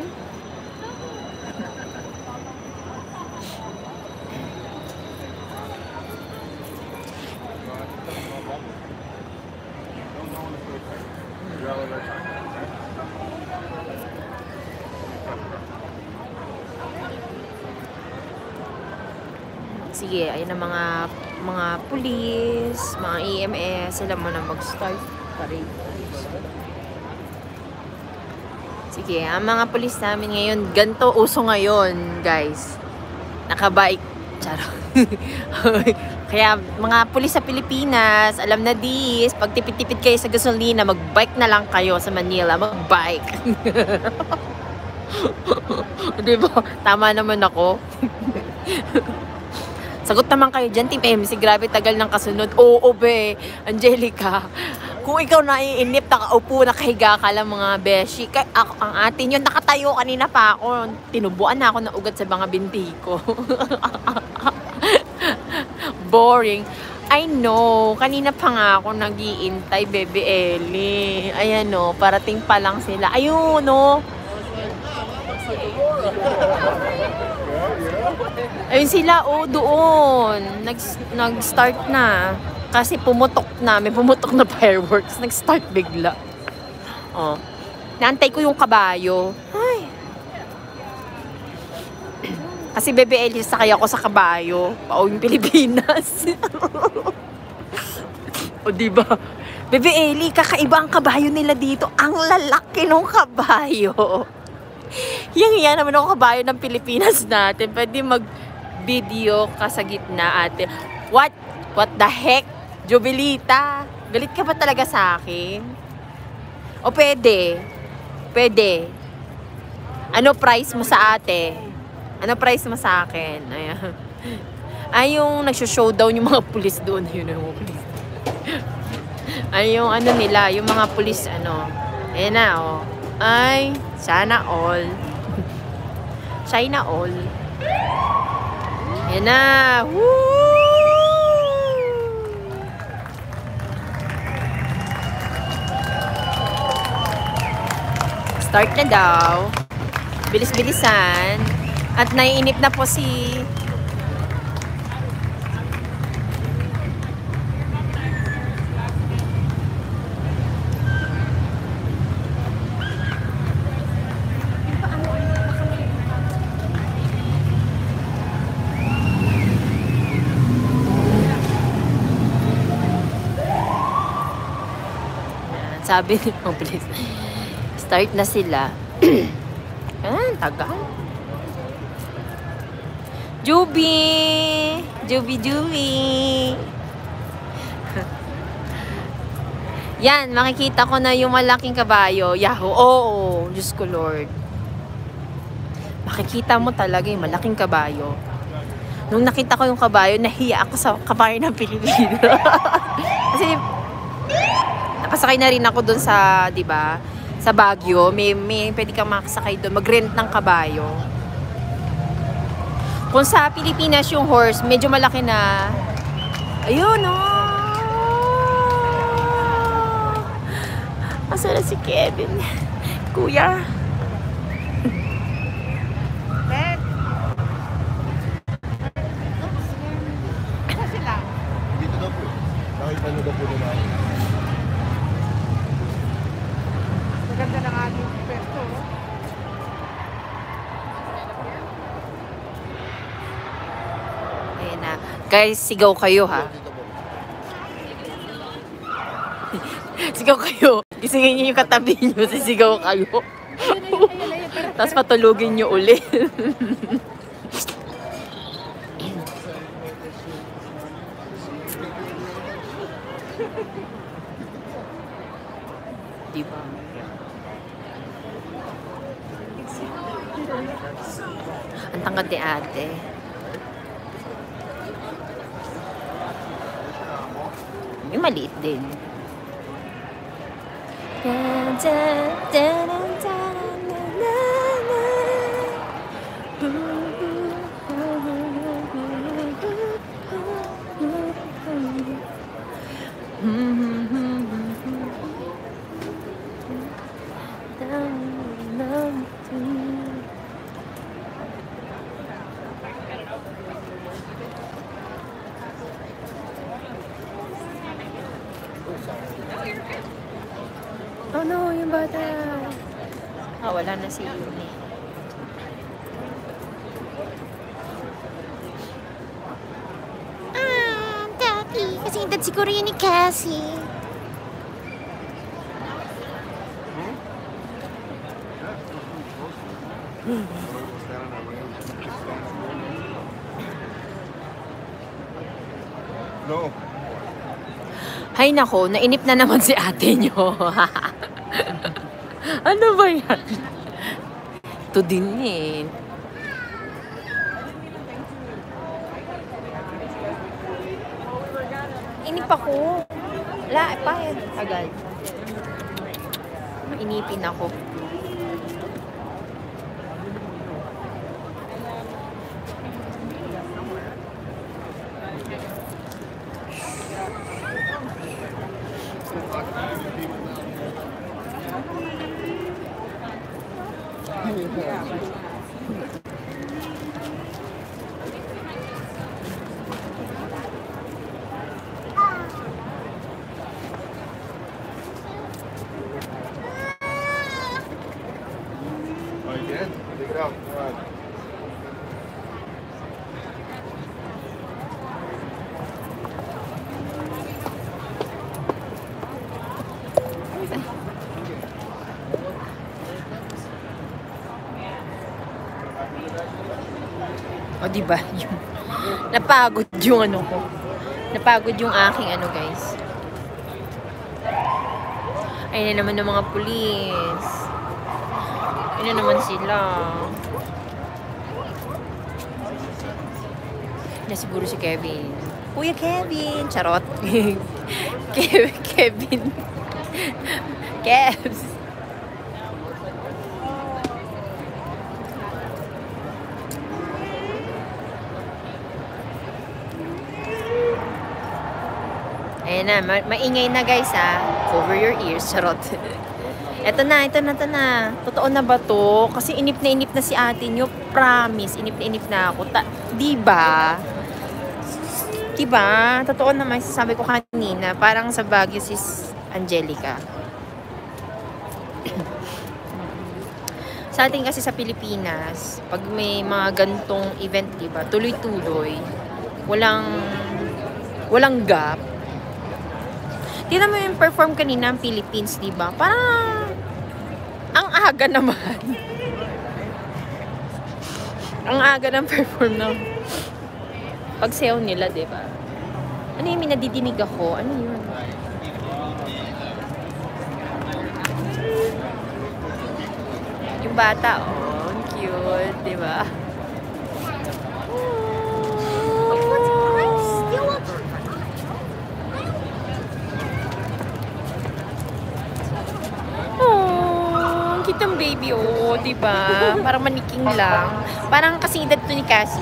Sige, ayun ang mga mga pulis, mga E M S, sila mo na mag-start parade. Sige, ang mga pulis namin ngayon, ganito uso ngayon, guys. Nakabike. Charot. Kaya mga pulis sa Pilipinas, alam na dis, pag tipid-tipid kayo sa gasolina, mag-bike na lang kayo sa Manila, mag-bike. Diba? Tama naman ako. Sagot naman kayo dyan, Team M C. Grabe, tagal ng kasunod. Oo, be. Angelica. Kung ikaw naiinip, nakaupo, nakahiga ka lang mga beshi. Kay, ako, ang atin yun, nakatayo kanina pa ako. Tinubuan na ako ng ugat sa mga binti ko. Boring. I know. Kanina pa nga ako nag-iintay, Baby Ellie. Ayan, no. Parating pa lang sila. Ayun, no. Ayun sila, oh, doon. Nag, nag-start na. Kasi pumutok na. May pumutok na fireworks. Nag-start bigla. Oh. Naantay ko yung kabayo. Ay. Kasi Bebe Ellie, sakay ako sa kabayo. Pauwing Pilipinas. O, diba? Bebe Ellie, kakaiba ang kabayo nila dito. Ang lalaki ng kabayo. Yang yan naman ako kabayo ng Pilipinas natin. Pwede mag-video ka sa gitna, ate. What? What the heck? Jubilita, galit ka ba talaga sa akin? O pwede? Pwede. Ano price mo sa ate? Ano price mo sa akin? Ayan. Ay, yung nagsho-showdown yung mga pulis doon. Yun yung mga pulis. Ay, yung ano nila, yung mga pulis, ano. Ayan na, oh. Ay, sana all. China all. Ayan na. Woo! Start na daw. Bilis-bilisan. At naiinip na po si... Sabi ni oh, please. Start na sila. Ah, tagal. Juby! Juby, Juby! Yan, makikita ko na yung malaking kabayo. Yahoo! Oo! Diyos ko, Lord. Makikita mo talaga yung malaking kabayo. Nung nakita ko yung kabayo, nahiya ako sa kabayo ng Pilipino. Kasi, nakasakay na rin ako doon sa, di ba? Sa Baguio, may, may pwede kang makasakay doon, mag-rent ng kabayo. Kung sa Pilipinas yung horse, medyo malaki na. Ayun, oh! Asa na si Kevin? Kuya? Ben! Asa sila? Dito daw po. Nakita nyo daw po nila. Maganda ng ating pesto. Ayan na. Guys, sigaw kayo, ha? Sigaw kayo. Gisingin niyo yung katabi niyo, sisigaw kayo. Tapos patulugin niyo uli. Diba? Ang tangkad ni ate. Yung maliit din. Oh no, yung bata. Ah, wala na si Yuni. Ah, Daddy. Kasi dad siguro yun ni Cassie. No. Hay nako, nainip na naman si ate nyo. Ano ba yan? Ito din eh. Inip ako. Wala, pa agad. Mainipin ako. Oh, you can? Take it out. All right. O, diba? Yung, napagod yung ano ko. Napagod yung aking ano, guys. Ayun na naman ng mga pulis. Yun na naman sila. Na siguro si Kevin. Kuya Kevin! Charot. Ke- Kevin. Kevs. Ayan na, ma maingay na guys ha. Cover your ears, charot. Eto na, ito na, ito na. Totoo na ba to? Kasi inip na inip na si ate nyo. Promise, inip na inip na ako. Ta diba? Diba? Totoo naman, sabi ko kanina. Parang sa Baguio sis Angelica. Sa atin kasi sa Pilipinas, pag may mga gantong event, diba? Tuloy-tuloy. Walang, walang gap. Tingnan mo yung perform kanina ng Philippines, di ba? Parang ang aga naman. Ang aga ng perform ng pagsayaw nila, di ba? Ano yung minadidinig ako? Ano yun? Yung bata, oh, ang cute, di ba? Kitang baby, oh, diba? Parang maniking lang. Parang kasi edad to ni Cassie.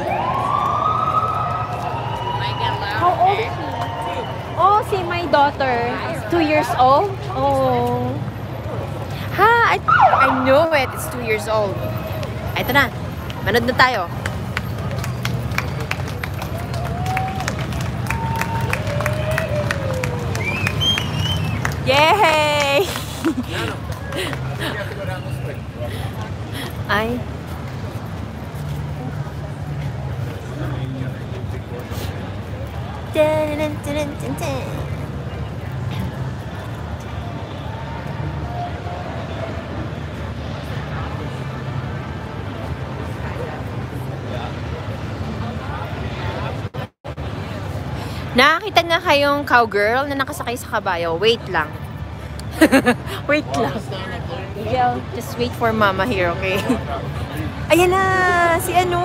How old is she? Oh, see my daughter. Two years old? Oh. Ha! I, I know it. It's two years old. Ito na. Manood na tayo. Yay! Ay. Dun, dun, dun, dun, dun. Nakakita na kayong cowgirl na nakasakay sa kabayo. Wait lang. Wait lang. Miguel, just wait for mama here, okay? Ayan na! Si ano!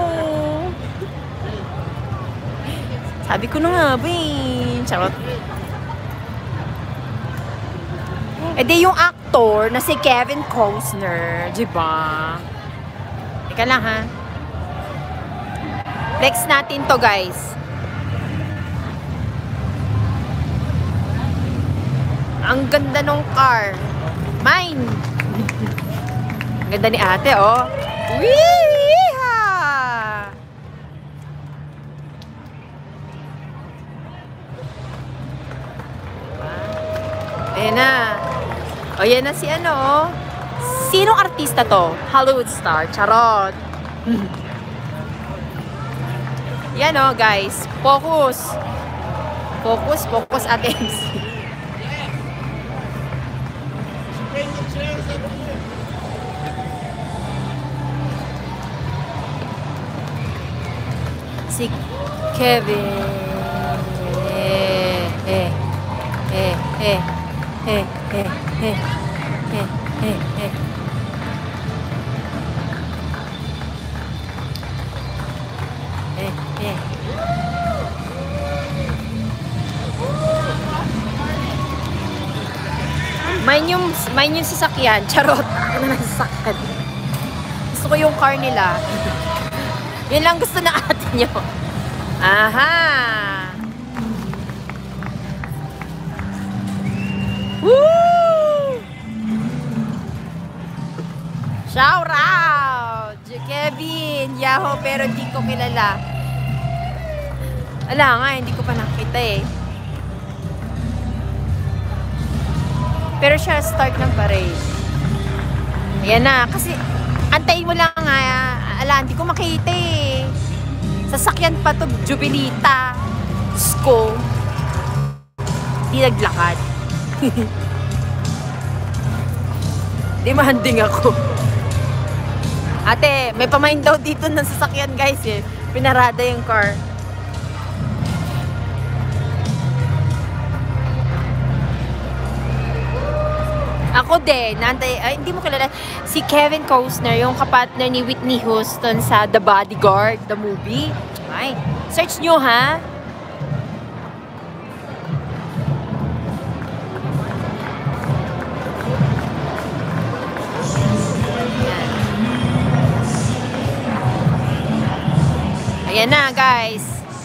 Sabi ko na nga ba eh. Charot. E di yung actor na si Kevin Costner, diba? Teka lang ha. Flex natin to guys. Ang ganda nung car. Mine! Ang ganda ni ate, oh. Wee-ha! Ayan na. O, yan na si ano, oh. Sinong artista to? Hollywood star. Charot. Yan, oh, guys. Focus. Focus, focus, ate M C. Si Kevin. Eh, eh, eh, eh, eh, eh, eh, eh, eh, eh. Eh, eh. Mine yung, mine yung sasakyan. Charot. Ano na sasakyan? Gusto ko yung car nila. Yun lang gusto na ate nyo. Aha! Woo! Shout out! Kevin! Yahoo! Pero di ko kilala. Wala nga, hindi ko pa nakita eh. Pero siya start ng parade. Ayan na. Kasi antayin mo lang nga. Ala, hindi ko makita eh. Sasakyan pa to, Jubilita. Diyos ko. Hindi naglakad. Demanding ako. Ate, may pamain daw dito ng sasakyan guys eh. Pinarada yung car. Ako din, nantay, ay, hindi mo kilala, si Kevin Costner, yung kapartner ni Whitney Houston sa The Bodyguard, the movie. Ay, search nyo ha. Ayan na, guys.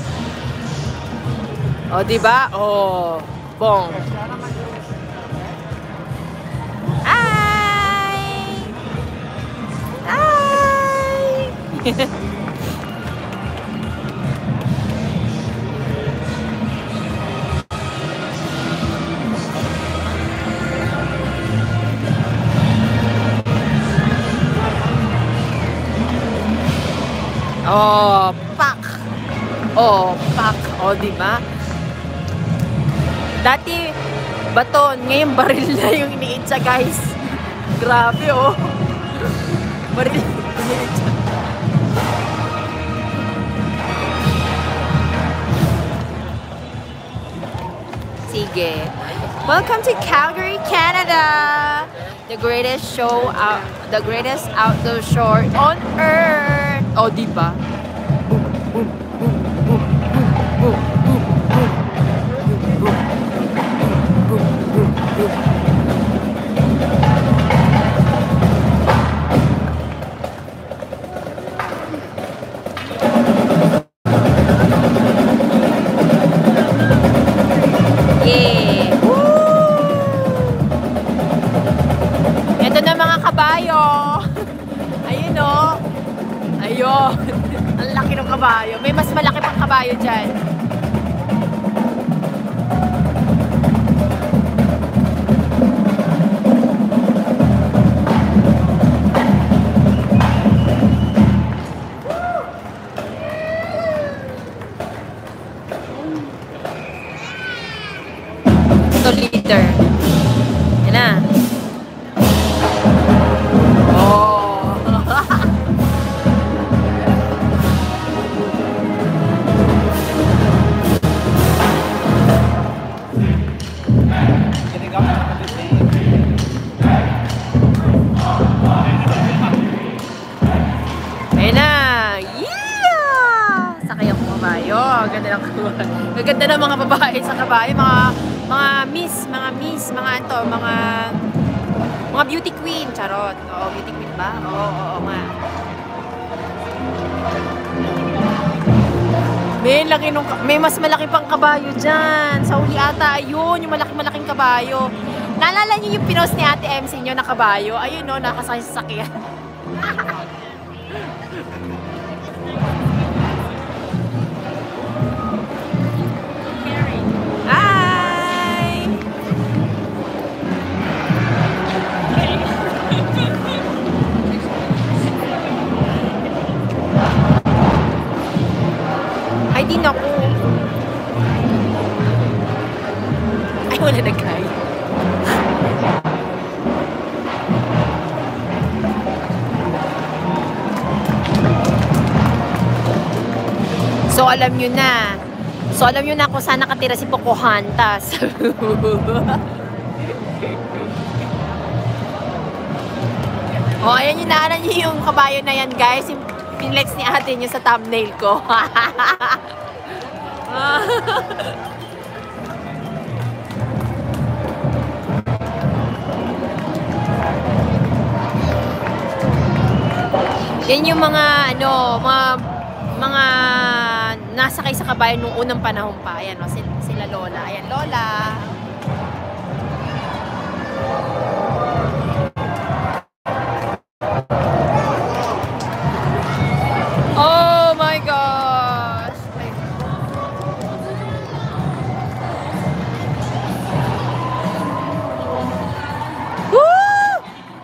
O, diba? O, bong. Ay! Ay! Oh, pak. Oh, pak. Oh, di ba? Dati baton, ngayon baril na yung iniit siya, guys. Grabe, oh. Baril iniit siya. Sige. Welcome to Calgary, Canada. The greatest show out, the greatest outdoor show on earth. Oh, di ba? Boom, boom, boom, boom, boom, boom, boom, boom, boom, boom, boom, boom. Yeah. Woo! Ito na mga kabayo. Ayun, oh. Ayun. Ang laki ng kabayo. May mas malaki pang kabayo dyan. Ito liter. Yan na. Oh. Ayun na! Yeah! Sakay ako kabayo. Ganda ng kabayo. Gaganda ng mga babae sa kabayo. Mga mga miss, mga miss, mga anto, mga mga beauty queen. Charot. Oo, beauty queen ba? Oo, oo, oo nga. May, laki nung, may mas malaki pang kabayo dyan. Sa uli ata, ayun, yung malaki-malaking kabayo. Naalala niyo yung pinost ni Ate M C nyo na kabayo? Ayun no, nakasakay sa sakyan. Hi! Ay, di naku. Ay, wala na guy. So, alam nyo na. So, alam nyo na kung saan nakatira si Pocahontas. Oh, ayan yung naanan nyo yung kabayo na yan, guys. Yung pinlex ni ate nyo sa thumbnail ko. Yan yung mga, ano, mga, mga nasakay sa kabayo nung unang panahon pa. Ayan, no? sila, sila Lola. Ayan, Lola. Oh my gosh! Woo!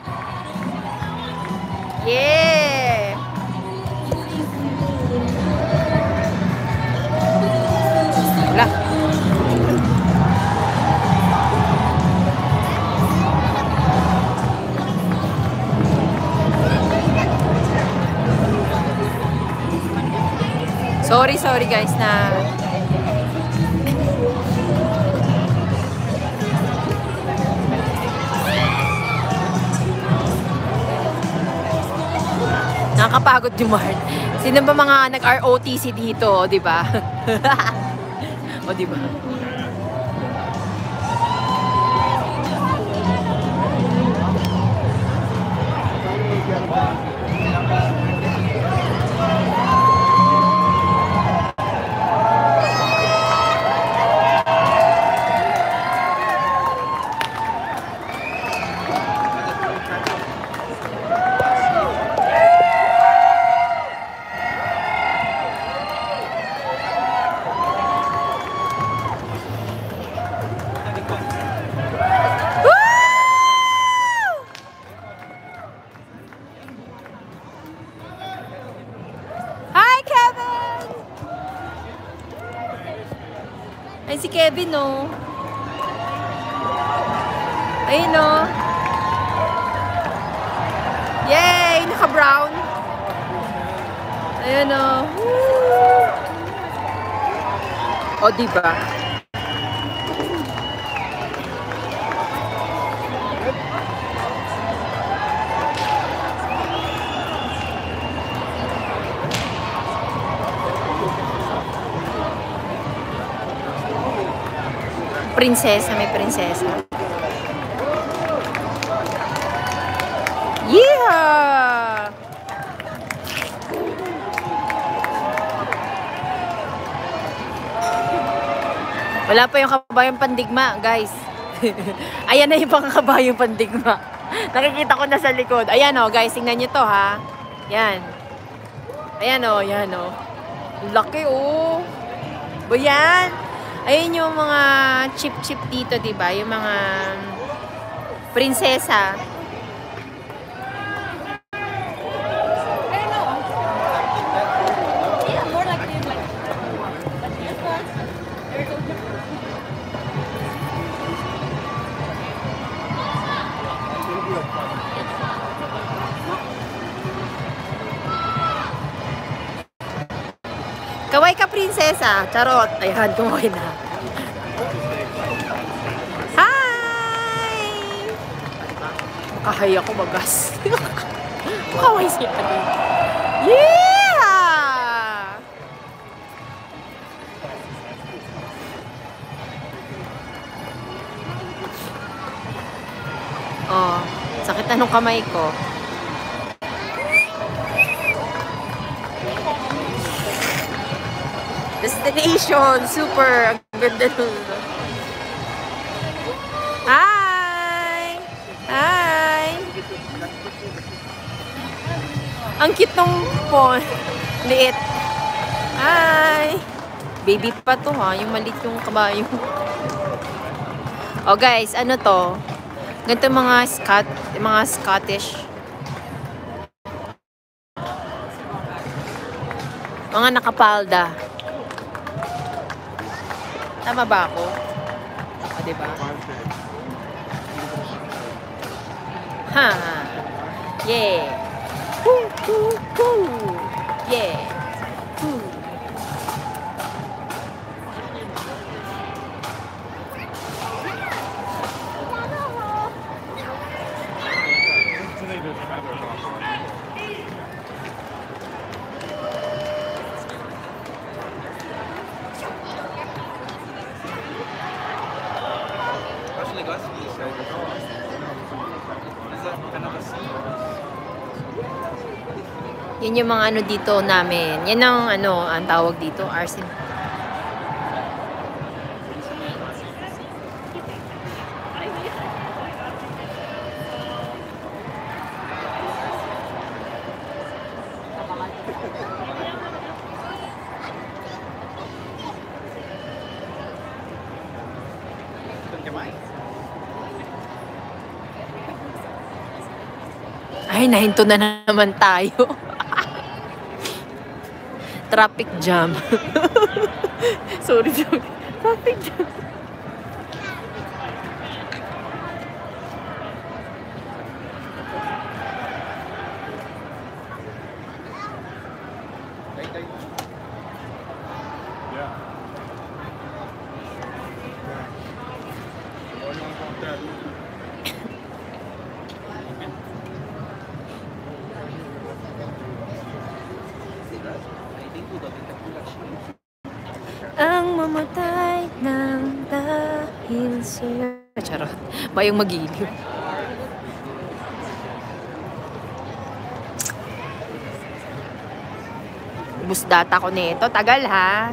Yeah! Wala. Sorry, sorry guys na Nakakapagod yung Mart. Sino ba mga nag-R O T C dito, di ba? O, di ba? Ay, si Kevin, no? Ayun, no? Yay! Naka-brown. Ayun, no? O, diba? Prinsesa, may prinsesa. Yeah! Wala pa yung kabayang pandigma, guys. Ayan na yung pang kabayang pandigma. Nakikita ko na sa likod. Ayan o, oh, guys, tingnan nyo to, ha. Yan. Ayan o, oh, yan o. Oh. Laki o. Oh. O yan. Ayun yung mga chip-chip dito, diba? Yung mga prinsesa. Kaway ka, prinsesa. Charot. Ayan, kumaway na. Hi! Makahay ako magas. Kaway siya. Yeah! Oh, sakit na nung kamay ko. Destination, super. Ang ganda nun. Hi! Hi! Ang cute nung phone. Liit. Hi! Baby pa to, ha. Yung maliit yung kabayo. Oh guys, ano to? Ganito mga Scot, mga Scottish. Mga nakapalda. Tama ba ako? O, diba? Ha! Yeah! Woo! Woo! Woo! Yeah! Woo! Yan yung mga ano dito namin. Yan ang ano, ang tawag dito, arsen. Ay, nahinto na naman tayo. Traffic jam. sorry, sorry. Traffic jam. sila. Charot. Bayang magiliw. Ubus data ko nito. Tagal ha.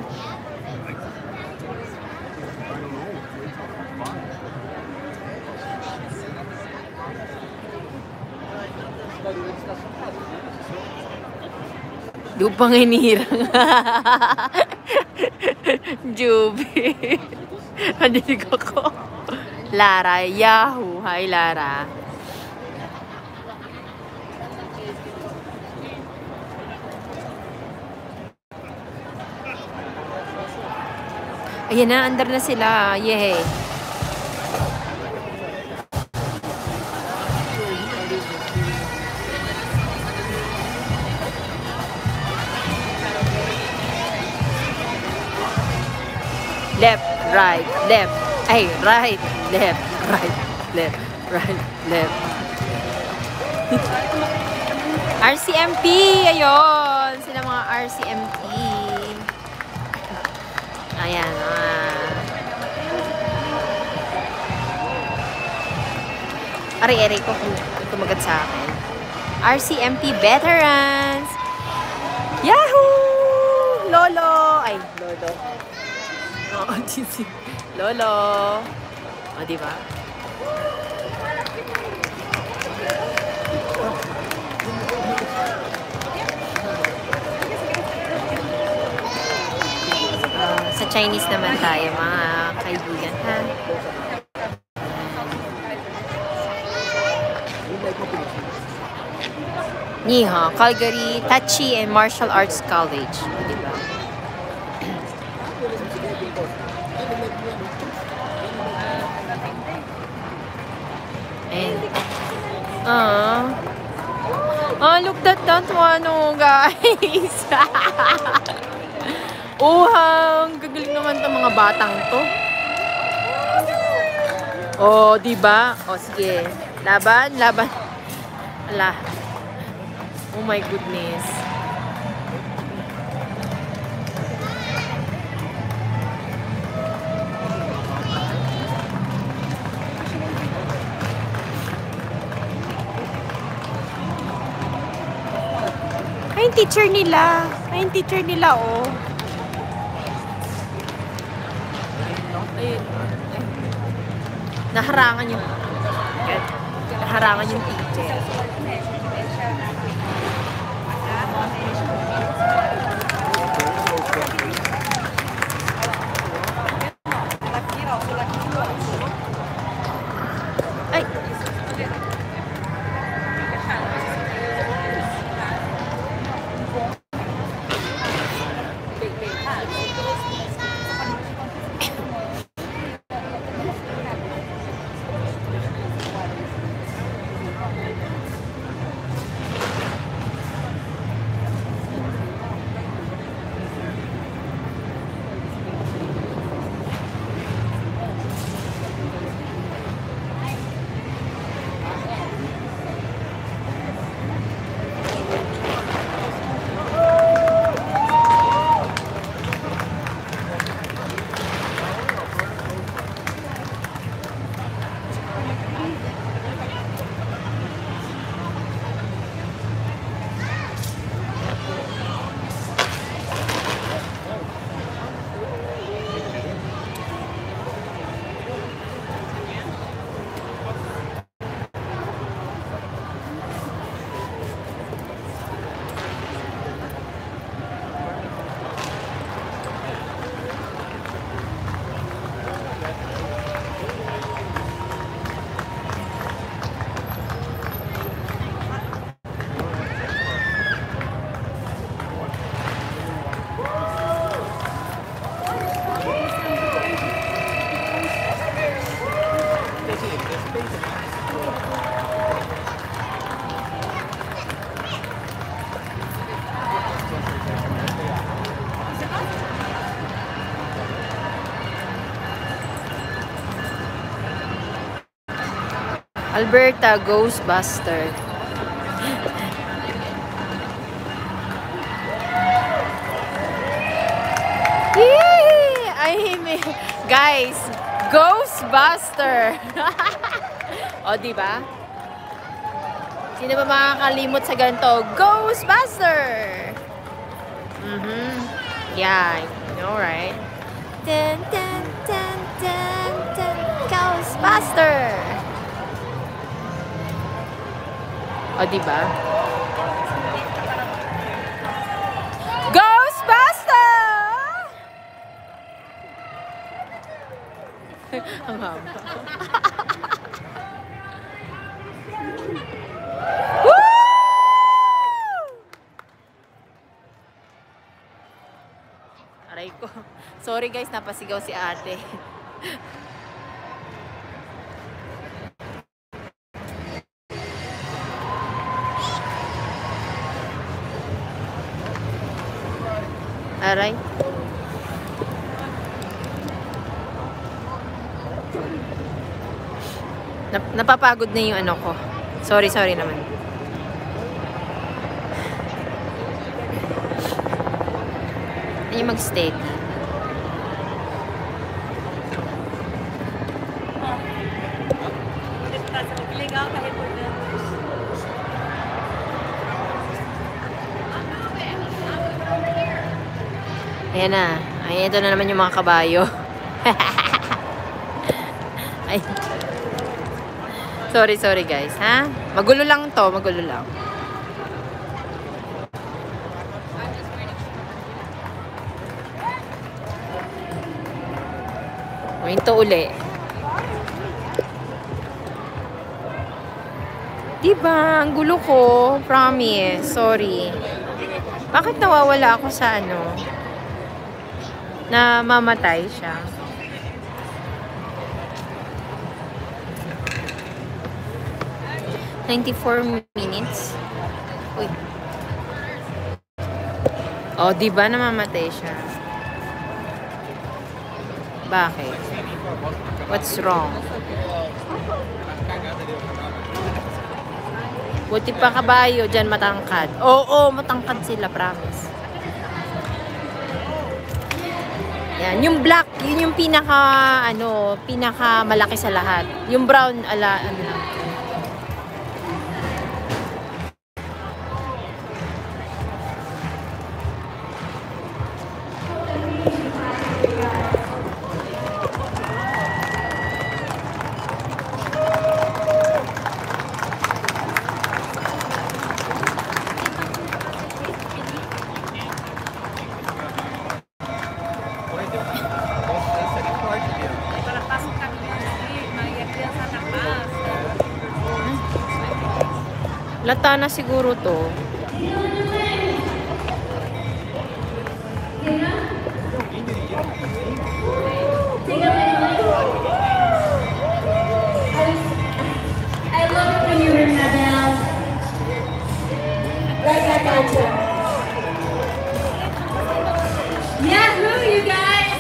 Lupang inirang. Juby. Handinig ako. Lara, Yahoo. Hi, Lara. Ayan na, andar na sila. Yehey. Left, right, left. Ay, right, left, right, left, right, left. R C M P! Ayun! Sila mga R C M P. Ayan, ah. Ari-ari ko kung tumagat sa akin. R C M P veterans! Yahoo! Lolo! Ay, Lolo. Oo, oh, Lolo. O, oh, diba? Uh, sa Chinese naman tayo, mga kaibigan, ha? Ni hao, Calgary Tachi and Martial Arts College. O, diba? And, ah, oh, look at that one, oh, guys. Oh, ang gagaling naman itong mga batang to. Oh, diba? Oh, sige. Laban, laban. Ala. Oh my goodness. Ay, yung teacher nila. Ay, yung teacher nila, oh. Ayun. Naharangan yung... Naharangan yung teacher. Ay! Alberta Ghostbuster. Yee! I mean, guys, Ghost Ghostbuster! O, diba? Sino ba makakalimot sa ganito? Ghostbuster! Mm-hmm. Yeah, you know, right? Dun, dun, dun, dun, dun. Ghostbuster! O, diba? Ghostbuster! Ang haba. Woo! Aray ko. Sorry guys, napasigaw si ate. Aray. Nap napapagod na yung ano ko. Sorry, sorry naman. Hindi mag-steady. Ayan na. Ay, ito na naman yung mga kabayo. Ay. Sorry, sorry guys, ha? Magulo lang to, magulo lang. Ito uli. Diba? Ang gulo ko. Promise. Sorry. Bakit nawawala ako sa ano? Na mamatay siya. ninety-four minutes. Uy. Oh, diba namamatay siya? Bakit? What's wrong? Buti pa kabayo, dyan matangkad. Oo, oh, oh, matangkad sila, promise. Yan, yung black, yun yung pinaka, ano, pinaka malaki sa lahat. Yung brown, ala, ano lang. Lata na siguro to. I love it when you ring that bell. Right back at you. Yahoo, you guys!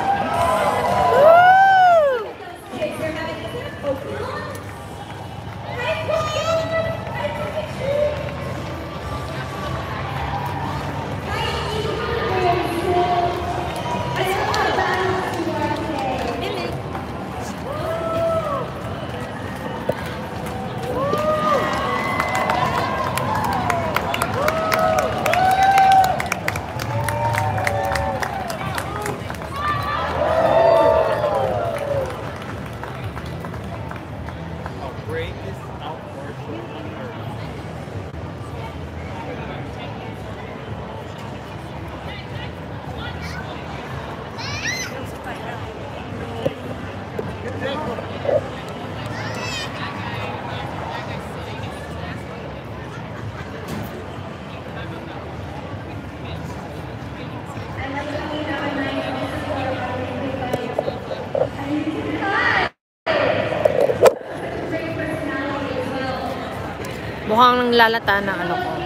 Woo! Okay, so we're having a open. Mukhang nang lalata na ano ko.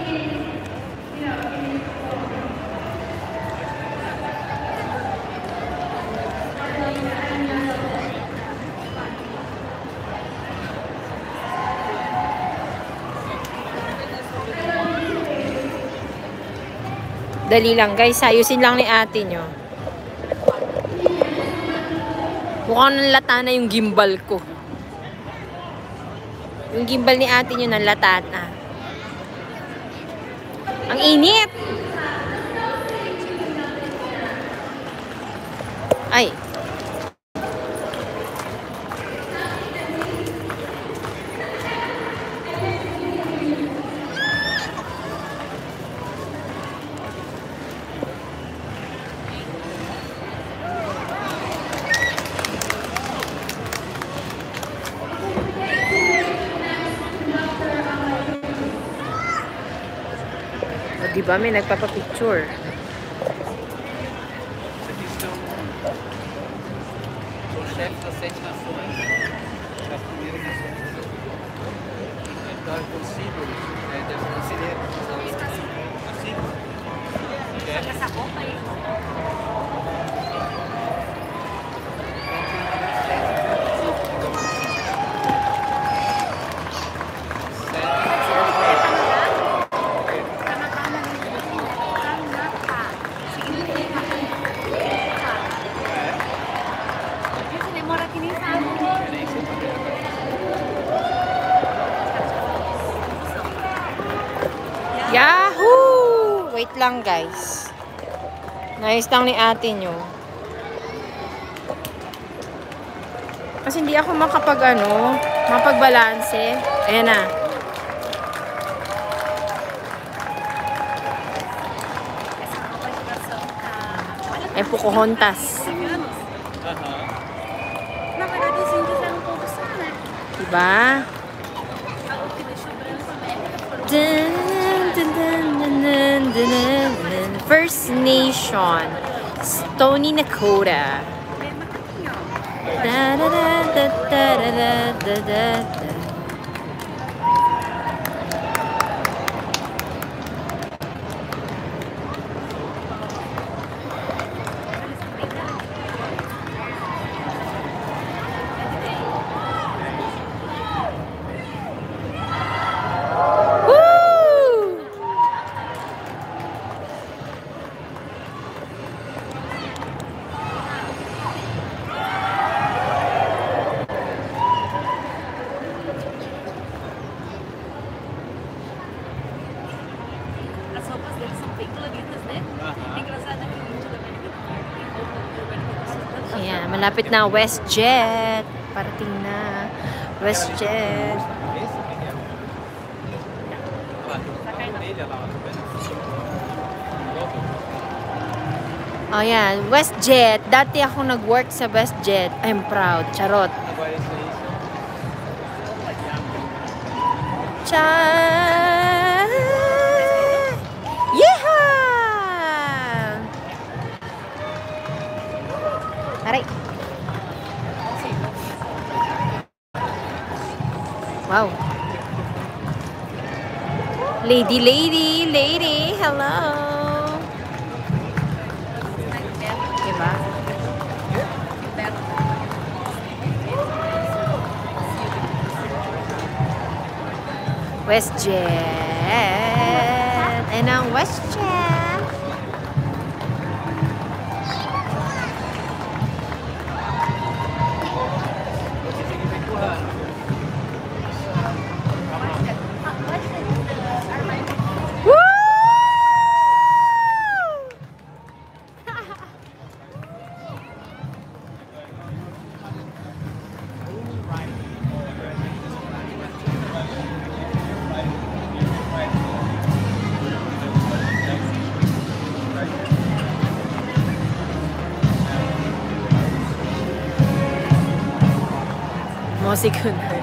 Dali lang guys, ayusin lang ni ate nyo. Mukhang nanlata na yung gimbal ko. Yung gimbal ni ate nyo nanlata na. Ang init! Ay! Diba may nagpapapicture? Yahoo! Wait lang guys. Nice lang ni ate nyo. Kasi hindi ako makapag ano, mapagbalanse. Ayan na. Ay, Pocahontas. Diba? Dun, dun, dun, dun, dun, dun, dun. First Nation, Stony Nakota. Da, da, da, da, da, da, da, da, da. Ayan, malapit na WestJet. Parating na WestJet. Oh, yan. WestJet. Dati ako nag-work sa WestJet. I'm proud. Charot. Cha! Yeehaw! Aray. Wow. Lady, lady, lady. Hello. Diba? WestJet. And ang WestJet. Musik na yun.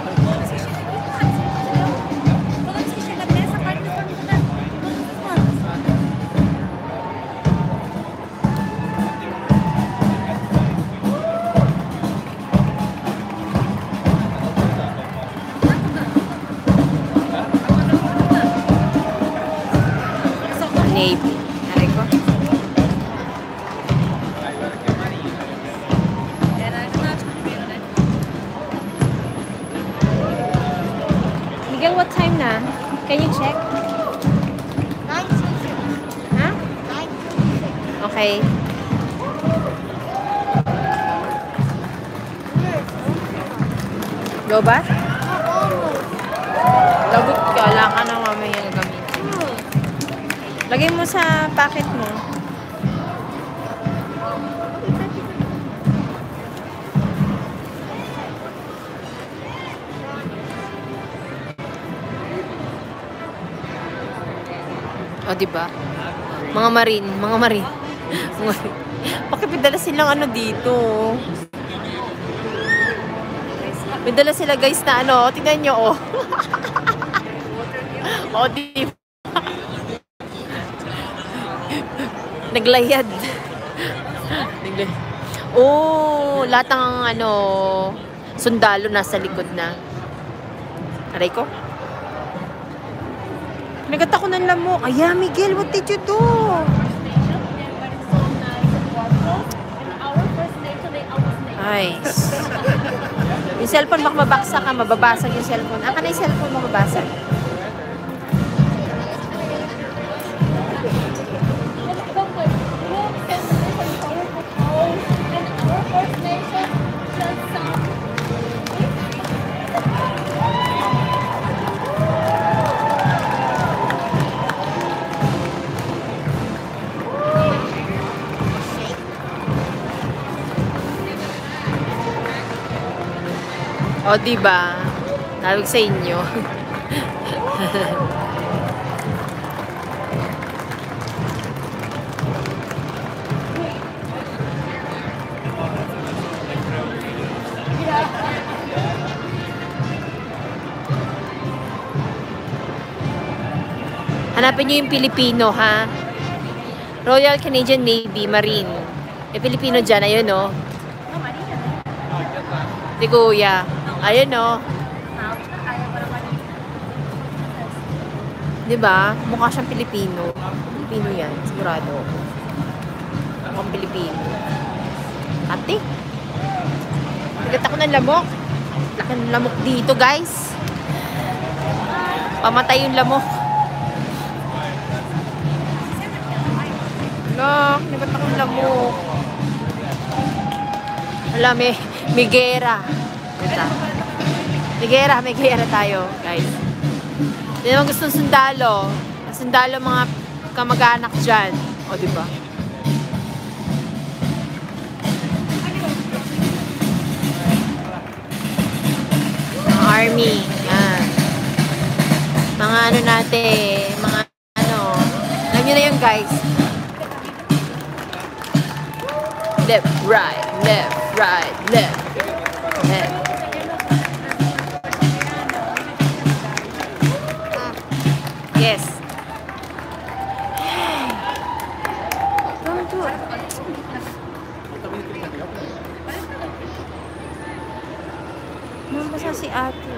Navy. Aray ko. Miguel, what time na? Can you check? nine two six. Ha? nine two six. Okay. Go ba? Lagot ka. Wala ka na mamaya gamitin. Lagay mo sa packet mo. O, diba? Mga marine. Mga marine. Bakit may dala silang ano dito? May dala sila guys na ano. Tingnan nyo, oh. O, diba? Naglayad. Naglayad. Oh, lahat ng ano, sundalo nasa likod na. Aray ko? Nagat ako ng lamok. Aya, Miguel, what did you do? Nice. Yung cellphone, baka mabaksa ka, mababasag yung cellphone. Aka na yung cellphone mo mabasag. O, diba? Tawag sa inyo. Hanapin nyo yung Pilipino, ha? Royal Canadian Navy, Marine. May Pilipino dyan, ayun, no? Di kuya. Ayun, no? Diba? Mukha siyang Pilipino. Pilipino yan, sigurado. Mukhang Pilipino. Ate? Nagat ako ng lamok. Laki ng lamok dito, guys. Pamatay yung lamok. Look, nagat ako ng lamok. Wala, may, may gera. Ito. May gera, may gera tayo, guys. Hindi naman gustong sundalo. Sundalo mga kamag-anak dyan. O, diba? Mga army. Yan. Mga ano natin. Mga ano. Alam nyo na yun, guys. Left, right, left, right, left. Left. Yes. Don't do it. Mambasa si ate.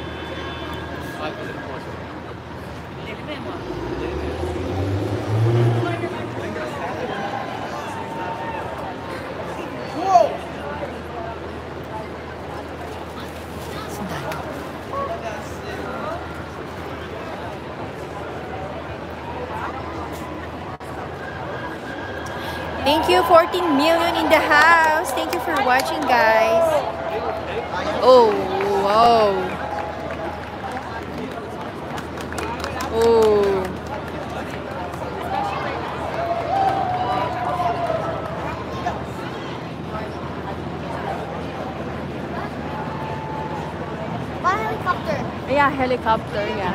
Thank you, fourteen million in the house. Thank you for watching, guys. Oh, wow. Oh. Buy a helicopter. Yeah, helicopter, yeah.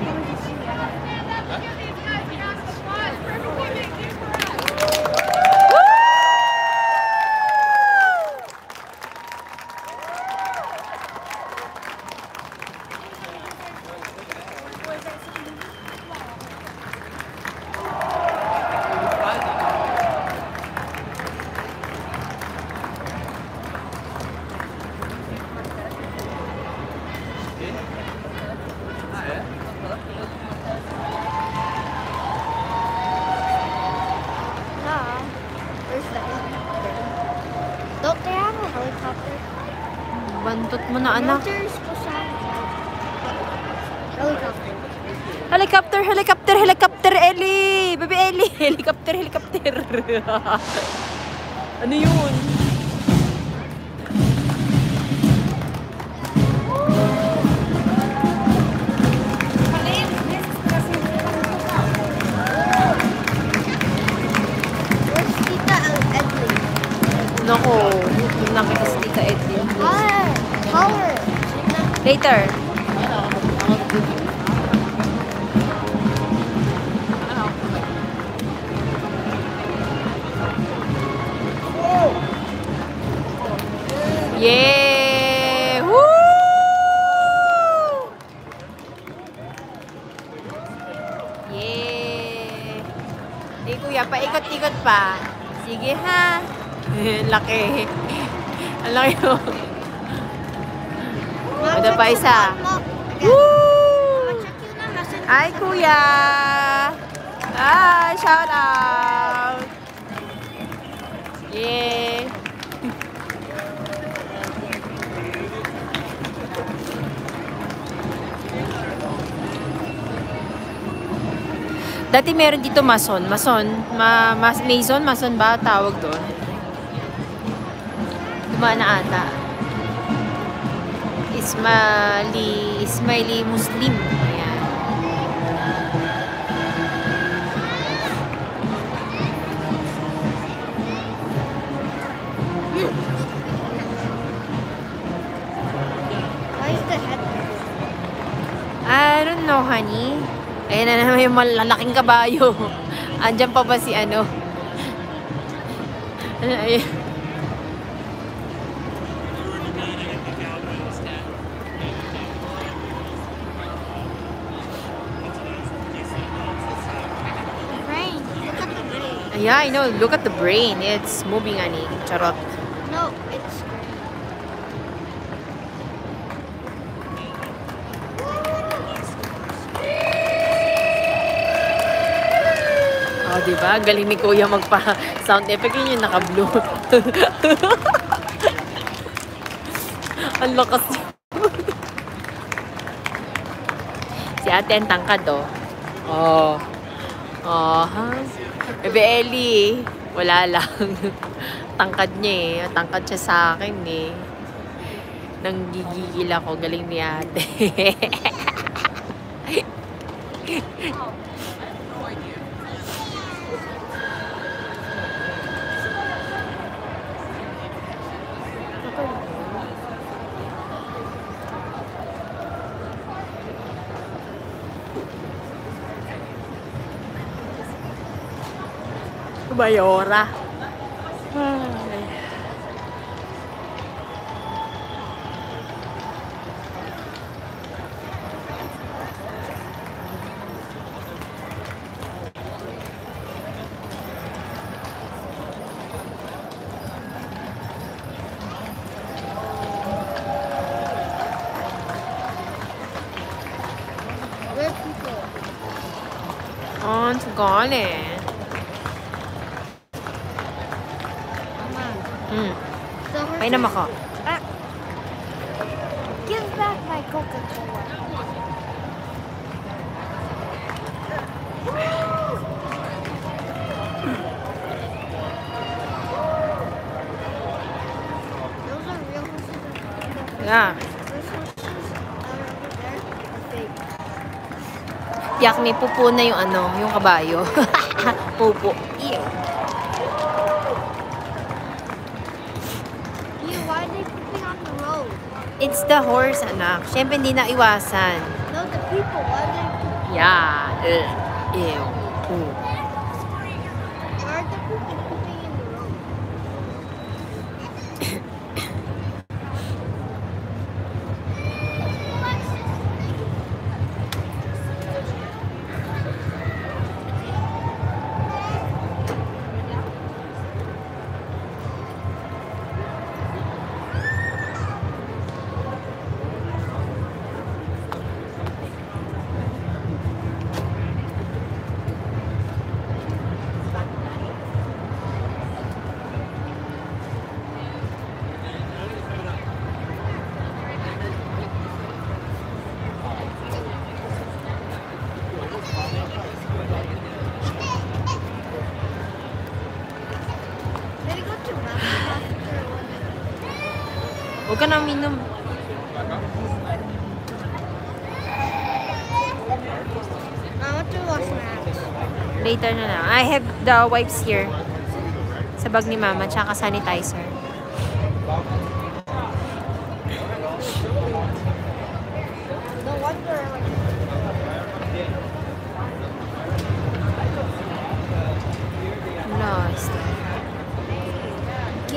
Don't they have a helicopter? Bantot mo na, anak. There's helicopter. Helicopter, helicopter, helicopter, Ellie! Baby Ellie! Helicopter, helicopter! Ano yun? Nako, yung nakita si Tita Edlin. Ah, color. Later. Yeah! Woo! Yeah! Eh, kuya, paikot-ikot pa. Sige, ha? Laki. Ang laki mo. Ano pa isa? Woo! Hi, kuya! Hi! Shout out! Yeah! Dati meron dito mason. Mason. Ma, mas, mason? Mason ba tawag doon? Dumaan na ata. Ismaili, Ismaili Muslim. Ayan. Why is the head? I don't know, honey. Ayan na naman yung malalaking kabayo. Andyan pa ba si ano? Ayan. Brain. Look at the brain. Yeah, I know. Look at the brain. It's moving, honey. Charot. No, it's Oh, diba? Galing ni Kuya magpa-sound effect. Yun yung naka-blue. Ang lakas niya. Si ate ang tangkad, oh. Oh. Oh, ha? Bebe Ellie, wala lang. Tangkad niya eh. Tangkad siya sa akin eh. Nang gigigil ako. Galing ni ate. Mayora. where people. Oh, it's gone eh. Mama. Hmm. The horse Painom is- ako. Ah. Give back my Coca-Cola. Those are real horses. Yeah. Those horses are over there are fake. Yak ni pupo na yung ano, yung kabayo. Pupo. Ew. Ew, why are they pooping on the road? It's the horse, anak. Siyempre, hindi na iwasan. No, the people, why are they pooping? Yeah. Ugh. Ew. Ooh. Why are the people pooping in the road? Did it go to Mountain Hospital or what? Huwag ka na minom. I want to wash my hands. Later na lang. I have the wipes here. Sa bag ni mama, tsaka sanitizer.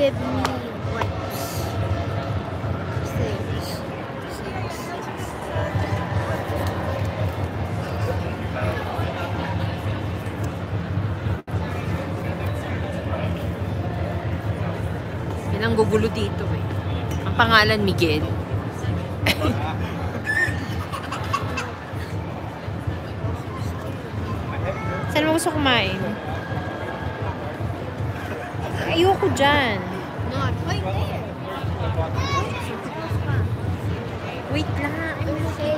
give me wipes. Things. Things. Yan ang gugulo dito eh. Ang pangalan Miguel. Saan mo gusto kumain? Ayoko dyan. Not right there. Wait lang. I'm okay.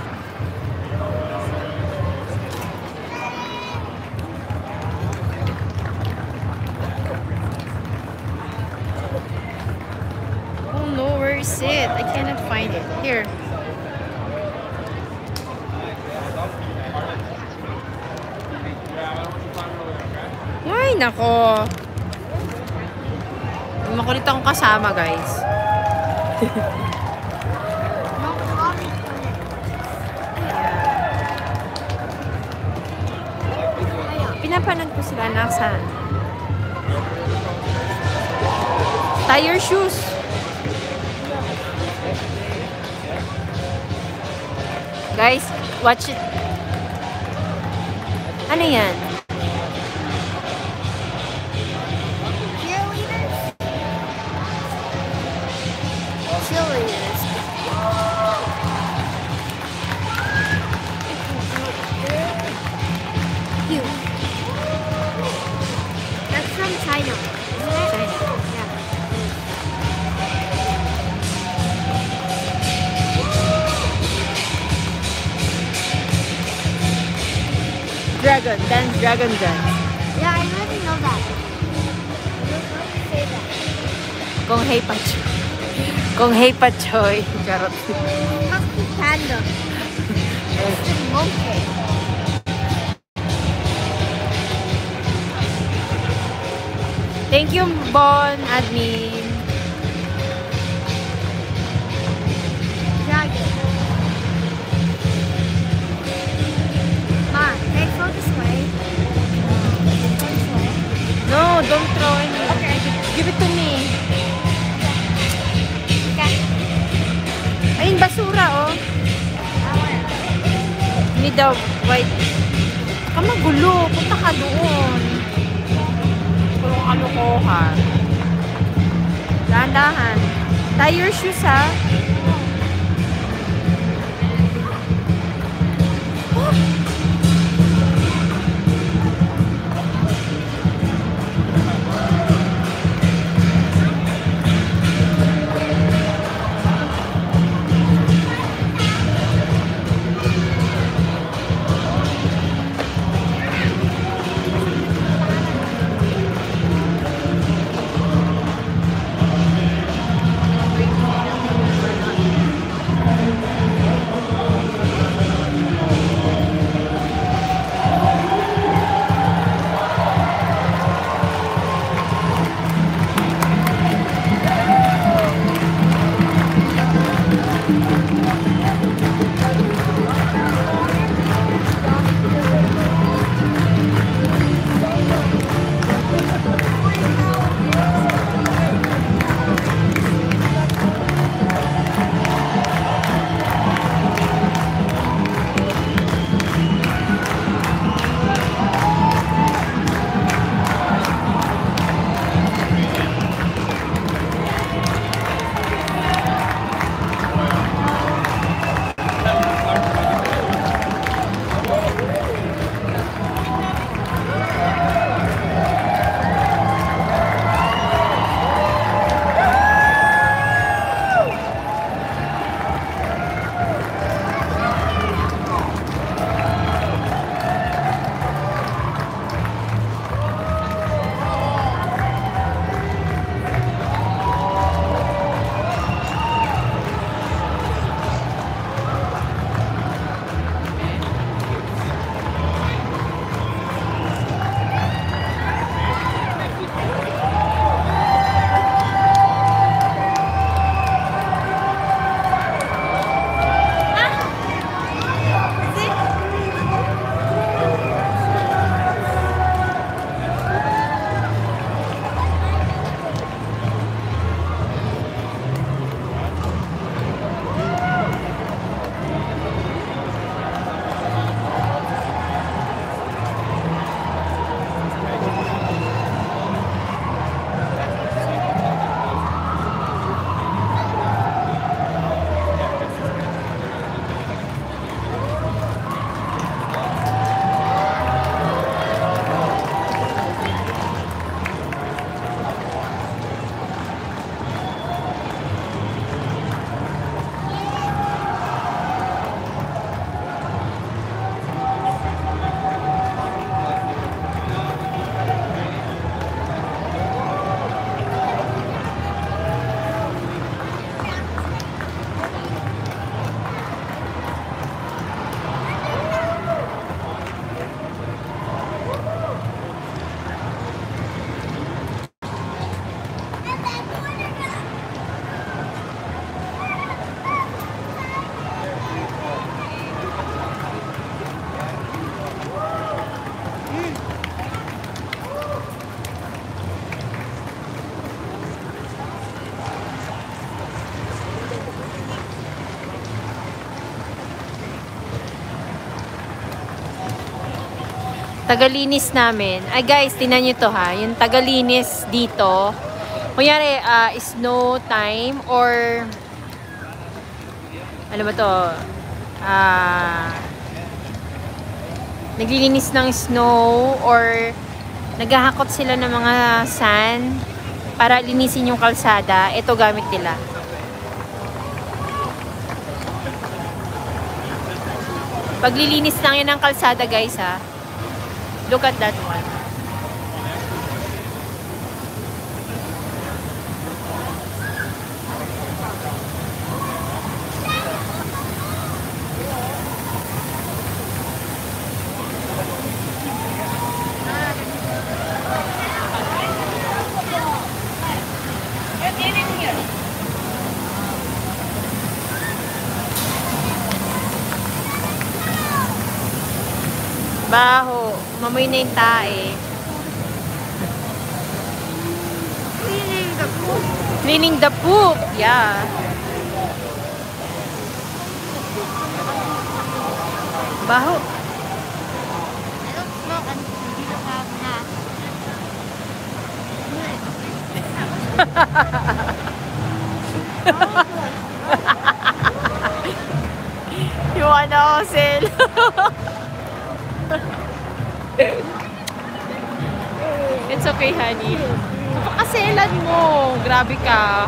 Oh no, where is it? I cannot find it. Here. Ay, nako. Makulit akong kasama, guys. No coffee. Pinapanood ko sila nakasaan. Tire shoes. Guys, watch it. Ano yan? Cheerleaders? Cheerleaders. Cute. That's from China, isn't it? China. Yeah. Dragon. Dance, dragon dance. Yeah, I already know that. You don't have to say that. Kung hey pachoy. Kung hey pachoy. Charot. Husky panda. It's the monkey. Thank you, Bon, admin. Dragon. Ma, can I throw this way? Throw this way? No, don't throw any. Okay. Give it to me. Okay. Ayun, basura, oh. I want it. Need the white. Ka magulo. Punta ka doon. Puro kalokohan. Dahan-dahan. Tie your shoes, ha? tagalinis namin. Ay guys, tinan nyo to ha. Yung tagalinis dito. Kunyari, uh, snow time or ano ba to? Ah... Uh, naglilinis ng snow or naghahakot sila ng mga sand para linisin yung kalsada. Ito gamit nila. Paglilinis lang yan ng kalsada guys ha. Look at that one. Baho. Mamoy na yung tae. Cleaning the poop. Cleaning the poop. Yeah. Baho. I don't smoke until you don't have that. You wanna sell? It's okay, honey. Kapakaselan mo. Grabe ka.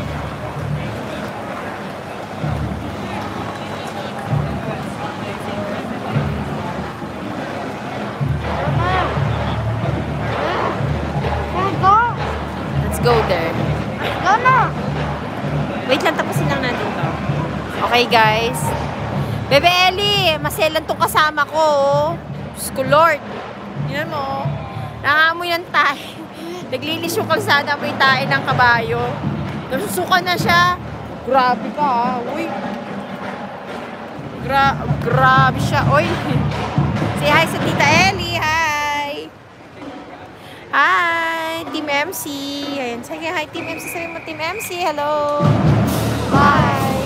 Let's go there. No, no. Wait lang, tapusin lang natin to. Okay, guys. Bebe Ellie, maselan tong kasama ko. Diyos ko, Lord. Yan mo. Nangamoy ng tae. Naglilis yung kalsada mo yung tae ng kabayo. Nasusuka na siya. Grabe ka, ha. Uy. Gra grabe siya. Uy. Say hi sa Tita Ellie. Hi. Hi, Team M C. Ayan, sige, hi, Team M C. Sabi mo, Team M C. Hello. Bye.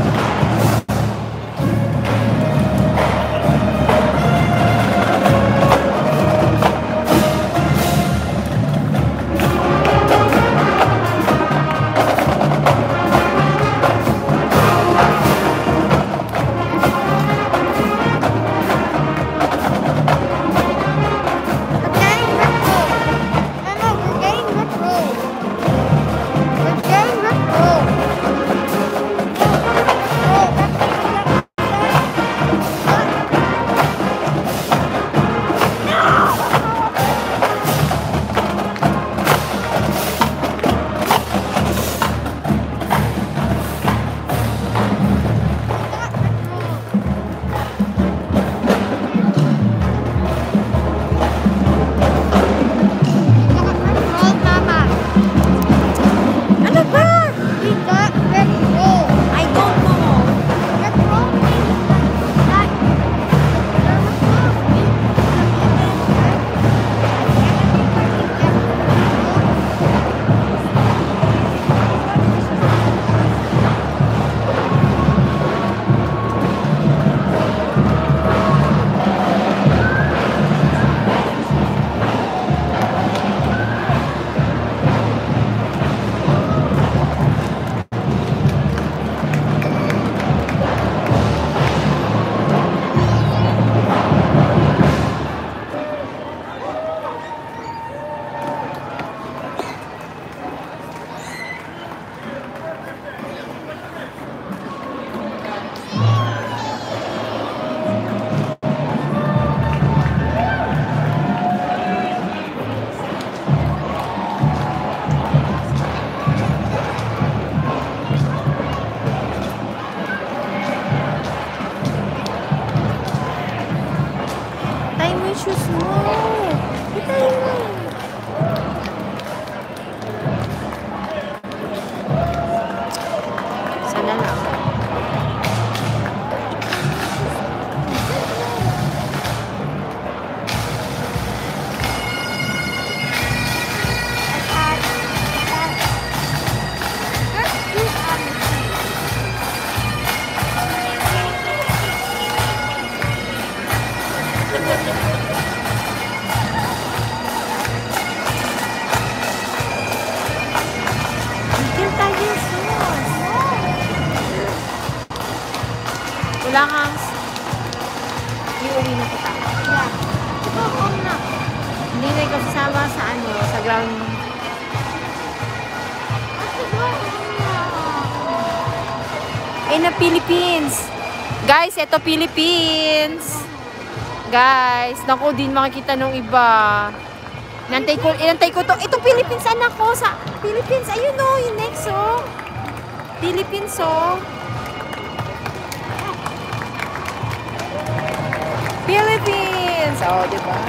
shoes mo. Itay mo. Sana lang. Hindi ko sasama sa ano, sa ground. Eh, na Philippines. Guys, ito Philippines. Guys, naku, din makikita nung iba. Inantay ko, inantay ko to. Ito Philippines, anak ko. Sa Philippines, ayun o, yung next oh. Philippines oh. Philippines! Oh, di ba?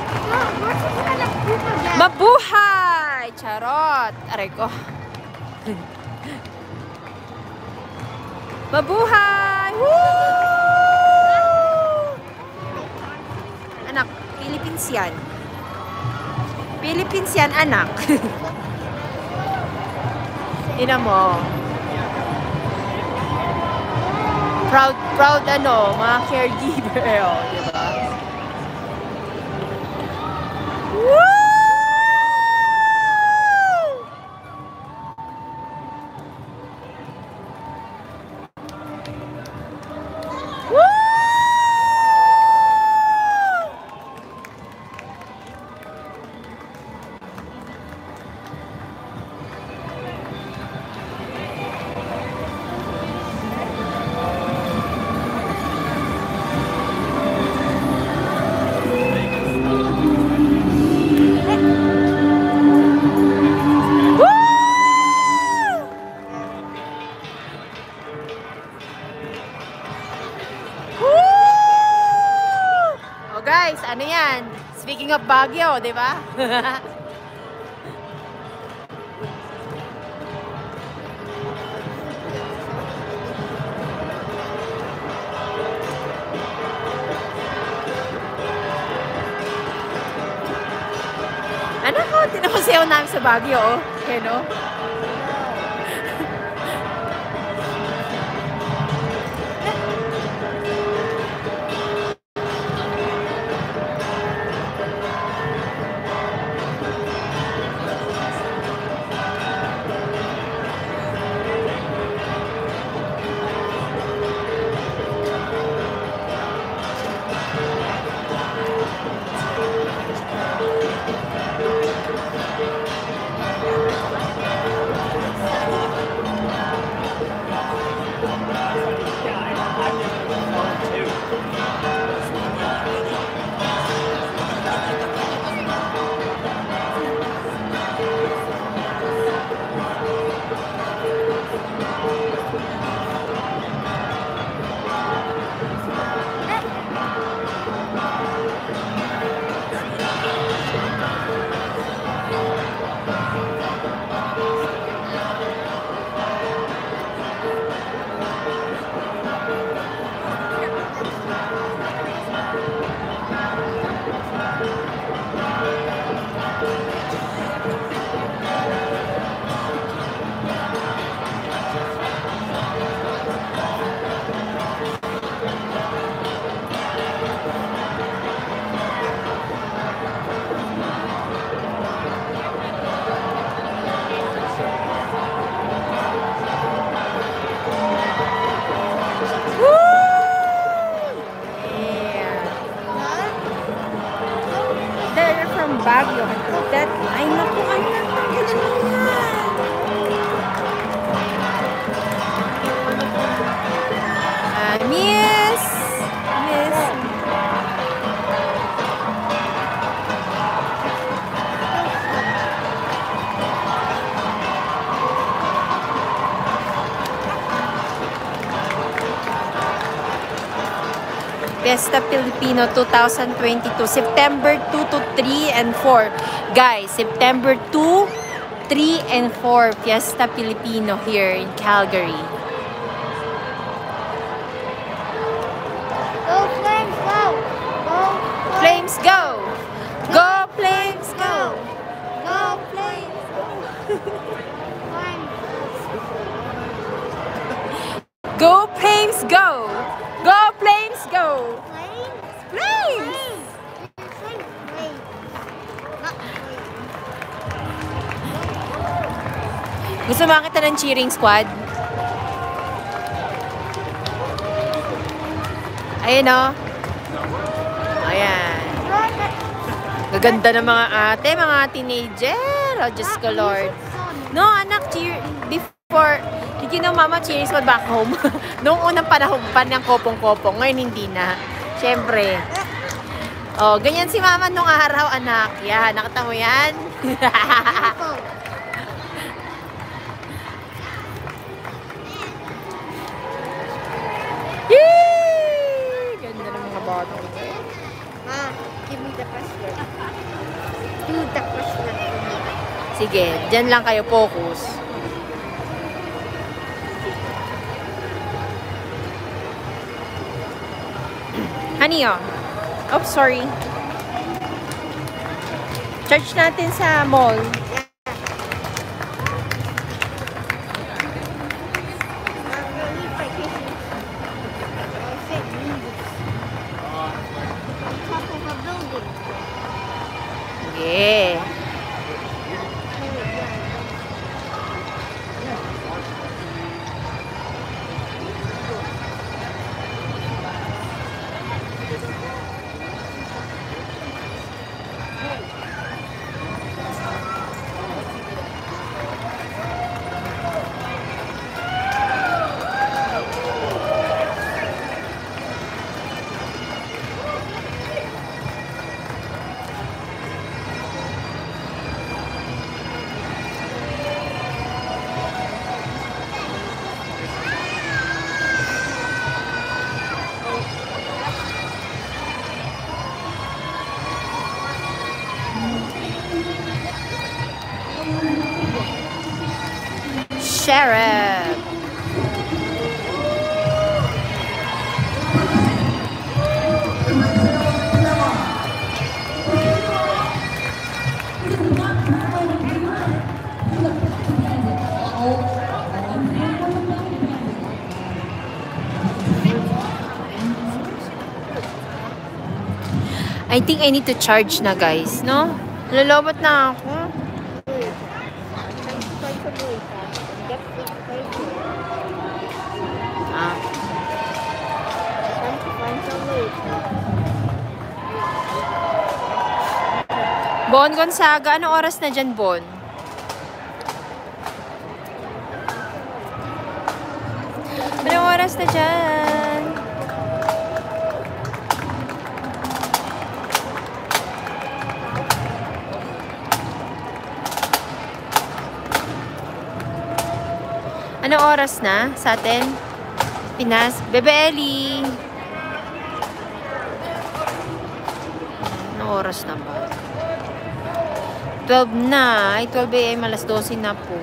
Mabuhay! Charot! Aray ko. Mabuhay! Woo! Anak, Philippines yan. Philippines yan, anak. Ina mo. Proud, proud ano, mga caregiver. Oh, di ba? Woo! Guys, ano yan? Speaking of Baguio, di ba? Ano ko? Tinakusayaw namin sa Baguio, oh. Okay, no? Baguio. That, ay naku, ay naku, ganun mo yan. Uh, miss, miss. Fiesta Filipino twenty twenty-two, September two to three and four. Guys, September two, three and four, Fiesta Filipino here in Calgary. Go Flames, go! Go Flames, go! Go, Flames, go! Go Flames, go! Go, Flames, go! Go, Flames, go! Flames? Flames! Flames, Flames. Not Flames. Gusto makita ng cheering squad? Ayun o. Ayan. Gaganda ng mga ate, mga teenager. Oh, Diyos ko, Lord. No, anak, cheer, before, did you know, Mama, cheers was back home. Noong unang panahon pa ng kopong-kopong, ngayon hindi na. Siyempre. Oh, ganyan si Mama nung araw, anak. Yan, nakita mo yan? Yee! Ganda ng mga bata. Ah, give me the password. Do the password for me. Sige, dyan lang kayo focus. Honey, oh. Oh, sorry. Charge natin sa mall. Yeah. Sheriff. I think I need to charge na, guys, no? Lulobot na ako. Ah. Bon Gonzaga, anong oras na dyan, Bon? Anong oras na dyan? Anong oras na sa atin? Pinas. Bebe Ellie! Anong oras na ba? twelve na. Ay, twelve a m alas twelve na po.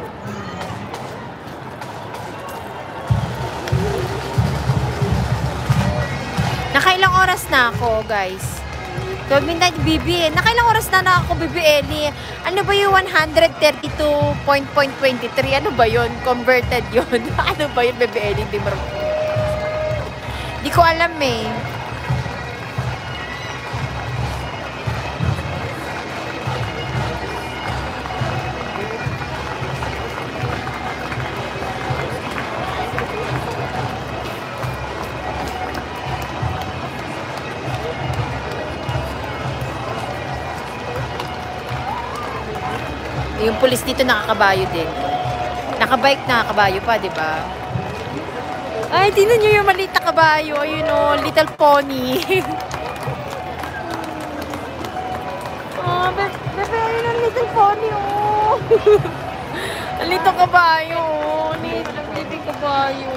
Nakailang oras na ako, guys? twelve midnight, Bibi. Nakailang oras na na ako, Bibi Ellie? Ano ba yung one thirty-two point two three? Ano ba yun? Converted yun. Ano ba yun, Bibi Ellie? Di, Di ko alam eh. Yung pulis dito nakakabayo din. Nakabike, nakakabayo pa, di ba? Ay, tingnan nyo yung maliit na kabayo. Ayun o, little pony. Oh, bebe, ayun ang little pony, oh. Ang little kabayo, oh. Little, little kabayo.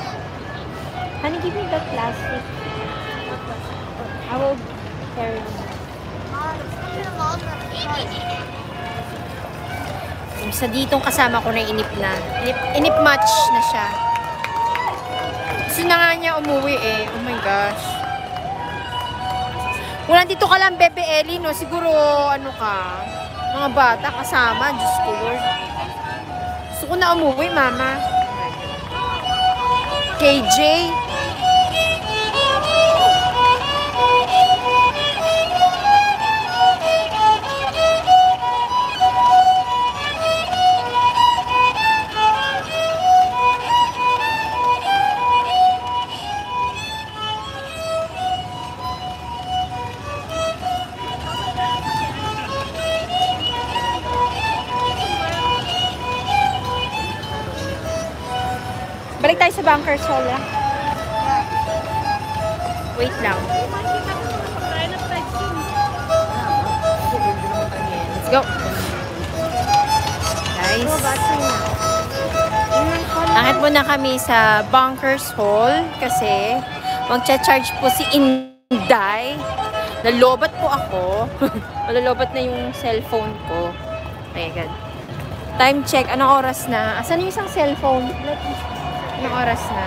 Honey, give me the plastic. I will carry it. Yung sa ditong kasama ko na inip na. Inip, inip match na siya. Gusto na nga niya umuwi eh. Oh my gosh. Kung nandito ka lang, Bebe Ellie, no? Siguro, ano ka, mga bata kasama. Diyos ko, Lord. Gusto ko na umuwi, Mama. K J. Balik tayo sa Bankers Hall, ah. Wait lang. Let's go. Guys. Akit muna kami sa Bankers Hall kasi magcha-charge po si Inday. Nalobat po ako. Nalobat na yung cellphone ko. Oh my God. Time check. Anong oras na? Asan yung isang cellphone? Anong oras na?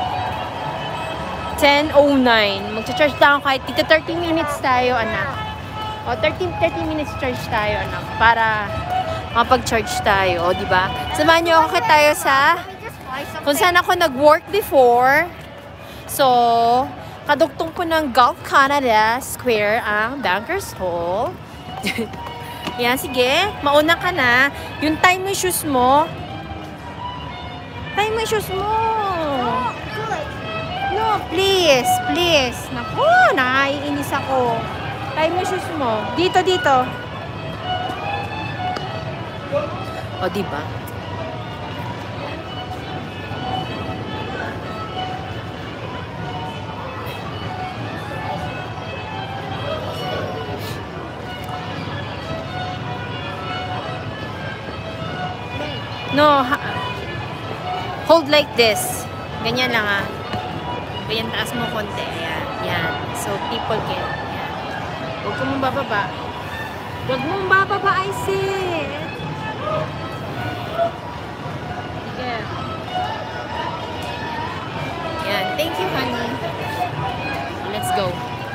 ten oh nine. Magcha-charge tayo kahit dito thirty minutes tayo, anak. O, thirty, thirty minutes charge tayo, anak. Para makapag-charge tayo, o, diba? Samahan nyo ako tayo sa kung saan ako nag-work before. So, kadugtong po ng Gulf Canada Square ang Bankers Hall. Yan, sige. Mauna ka na. Yung tie mo yung shoes mo. Tie mo yung shoes mo. No, please. Please. Naku, nakaiinis ako. Tie mo yung shoes mo. Dito, dito. O, diba? No, ha hold like this. Ganyan lang, ah. Ganyan, taas mo konti. Ayan, yan. So, people can. Ayan. Huwag ko mong bababa. Huwag mong bababa, I said. Sige. Ayan. Thank you, honey. Let's go.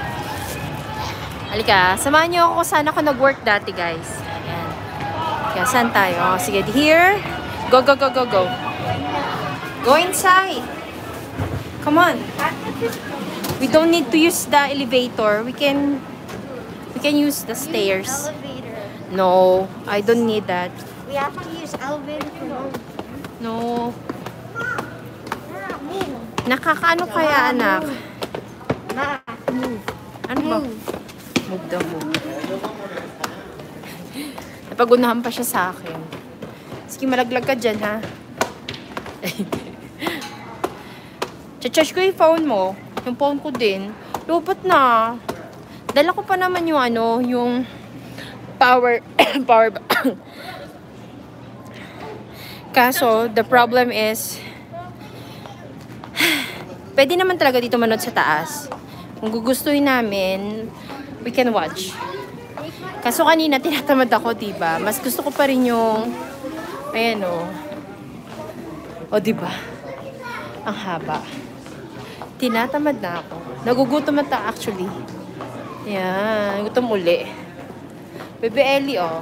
Halika. Samahan niyo ako kung saan ako nag-work dati, guys. Ayan. Kaya, saan tayo? Sige, here. Go, go, go, go, go. Go inside. Come on. We don't need to use the elevator. We can we can use the stairs. Elevator. No, I don't need that. We have to use elevator for home. No. Ma, move. Nakakaano kaya, anak? Ma, move. Ano ba? Move daw, move. Napagunahan pa siya sa akin. Sige, malaglag ka dyan, ha? Cha-charge ko yung phone mo. Yung phone ko din. Lupat na. Dala ko pa naman yung ano, yung power, power bank. Kaso, the problem is, pwede naman talaga dito manood sa taas. Kung gugustuhin namin, we can watch. Kaso kanina, tinatamad ako, diba? Mas gusto ko pa rin yung, ayan o. O, diba? Ang haba. Tinatamad na ako. Nagugutom na ta actually. Yan. Gutom uli. Bebe Ellie, oh.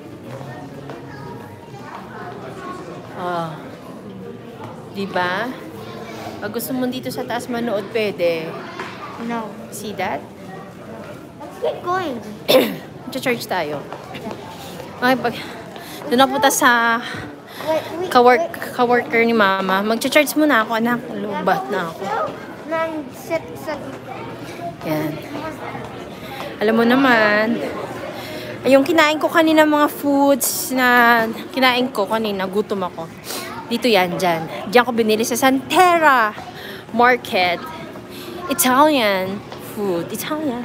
Oh. Diba? Pag gusto mo dito sa taas manood, pwede. No. See that? Let's keep going. Cha-charge tayo. Okay, pag... Doon ako punta sa... Wait, wait, Kawork, kaworker ni Mama. Magcha-charge muna ako, anak. Lubat na ako. Nang sit sa... Yan. Alam mo naman, yung kinain ko kanina mga foods na kinain ko kanina, gutom ako. Dito yan, dyan. Diyan ko binili sa Santera Market. Italian food. Italian.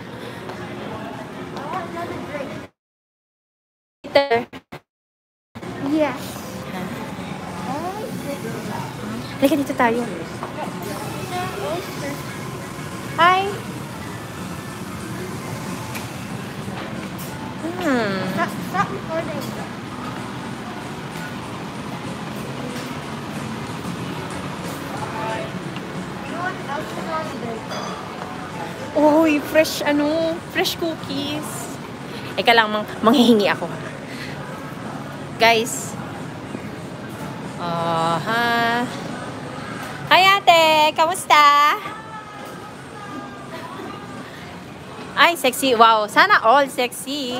Yes. Halika dito tayo. Hi! Hmm. Stop recording. Uy, fresh ano, fresh cookies. Eka lang, mang manghihingi ako. Guys. Ah, ha. Hi ate, kamusta? Ay, sexy. Wow, sana all sexy.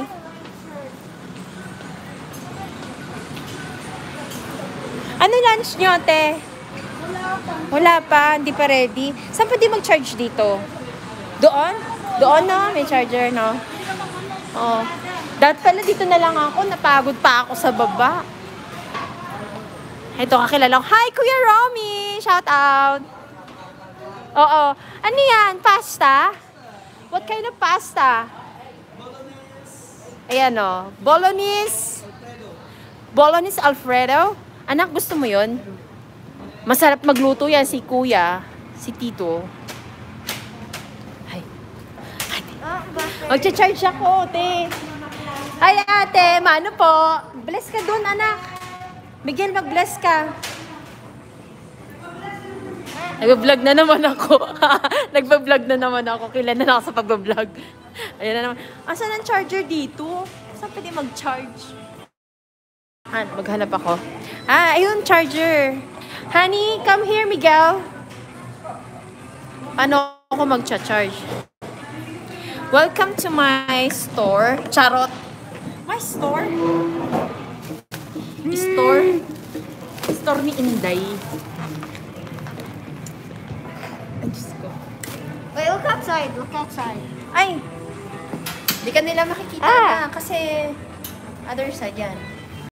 Ano lunch nyo, ate? Wala pa, hindi pa ready. Saan pwede mag-charge dito? Doon? Doon no? May charger, no? Oo. Dahil pala dito na lang ako, napagod pa ako sa baba. Ito, kakilala ko. Hi, Kuya Romy! Shout out! Oo. Ano yan? Pasta? What kind of pasta? Ayan o. Bolognese. Bolognese Alfredo. Anak, gusto mo yun? Masarap magluto yan si Kuya. Si Tito. Ay. Ate. Magcha-charge ako, te. Ay, ate. Mano po? Bless ka dun, anak. Miguel, mag-bless ka. Nag-vlog na naman ako. Nag-vlog na naman ako. Kailan na ako sa pag-vlog. Ayan na naman. Asan ang charger dito? Saan pwede mag-charge? Han, maghanap ako. Ah, ayun, charger. Honey, come here, Miguel. Paano ako mag-charge? Welcome to my store. Charot. My store? Store? Store ni Inday. Ay, Diyos ko. Wait, look outside. Look outside. Ay! Hindi ka nila makikita Ah. na kasi other side yan.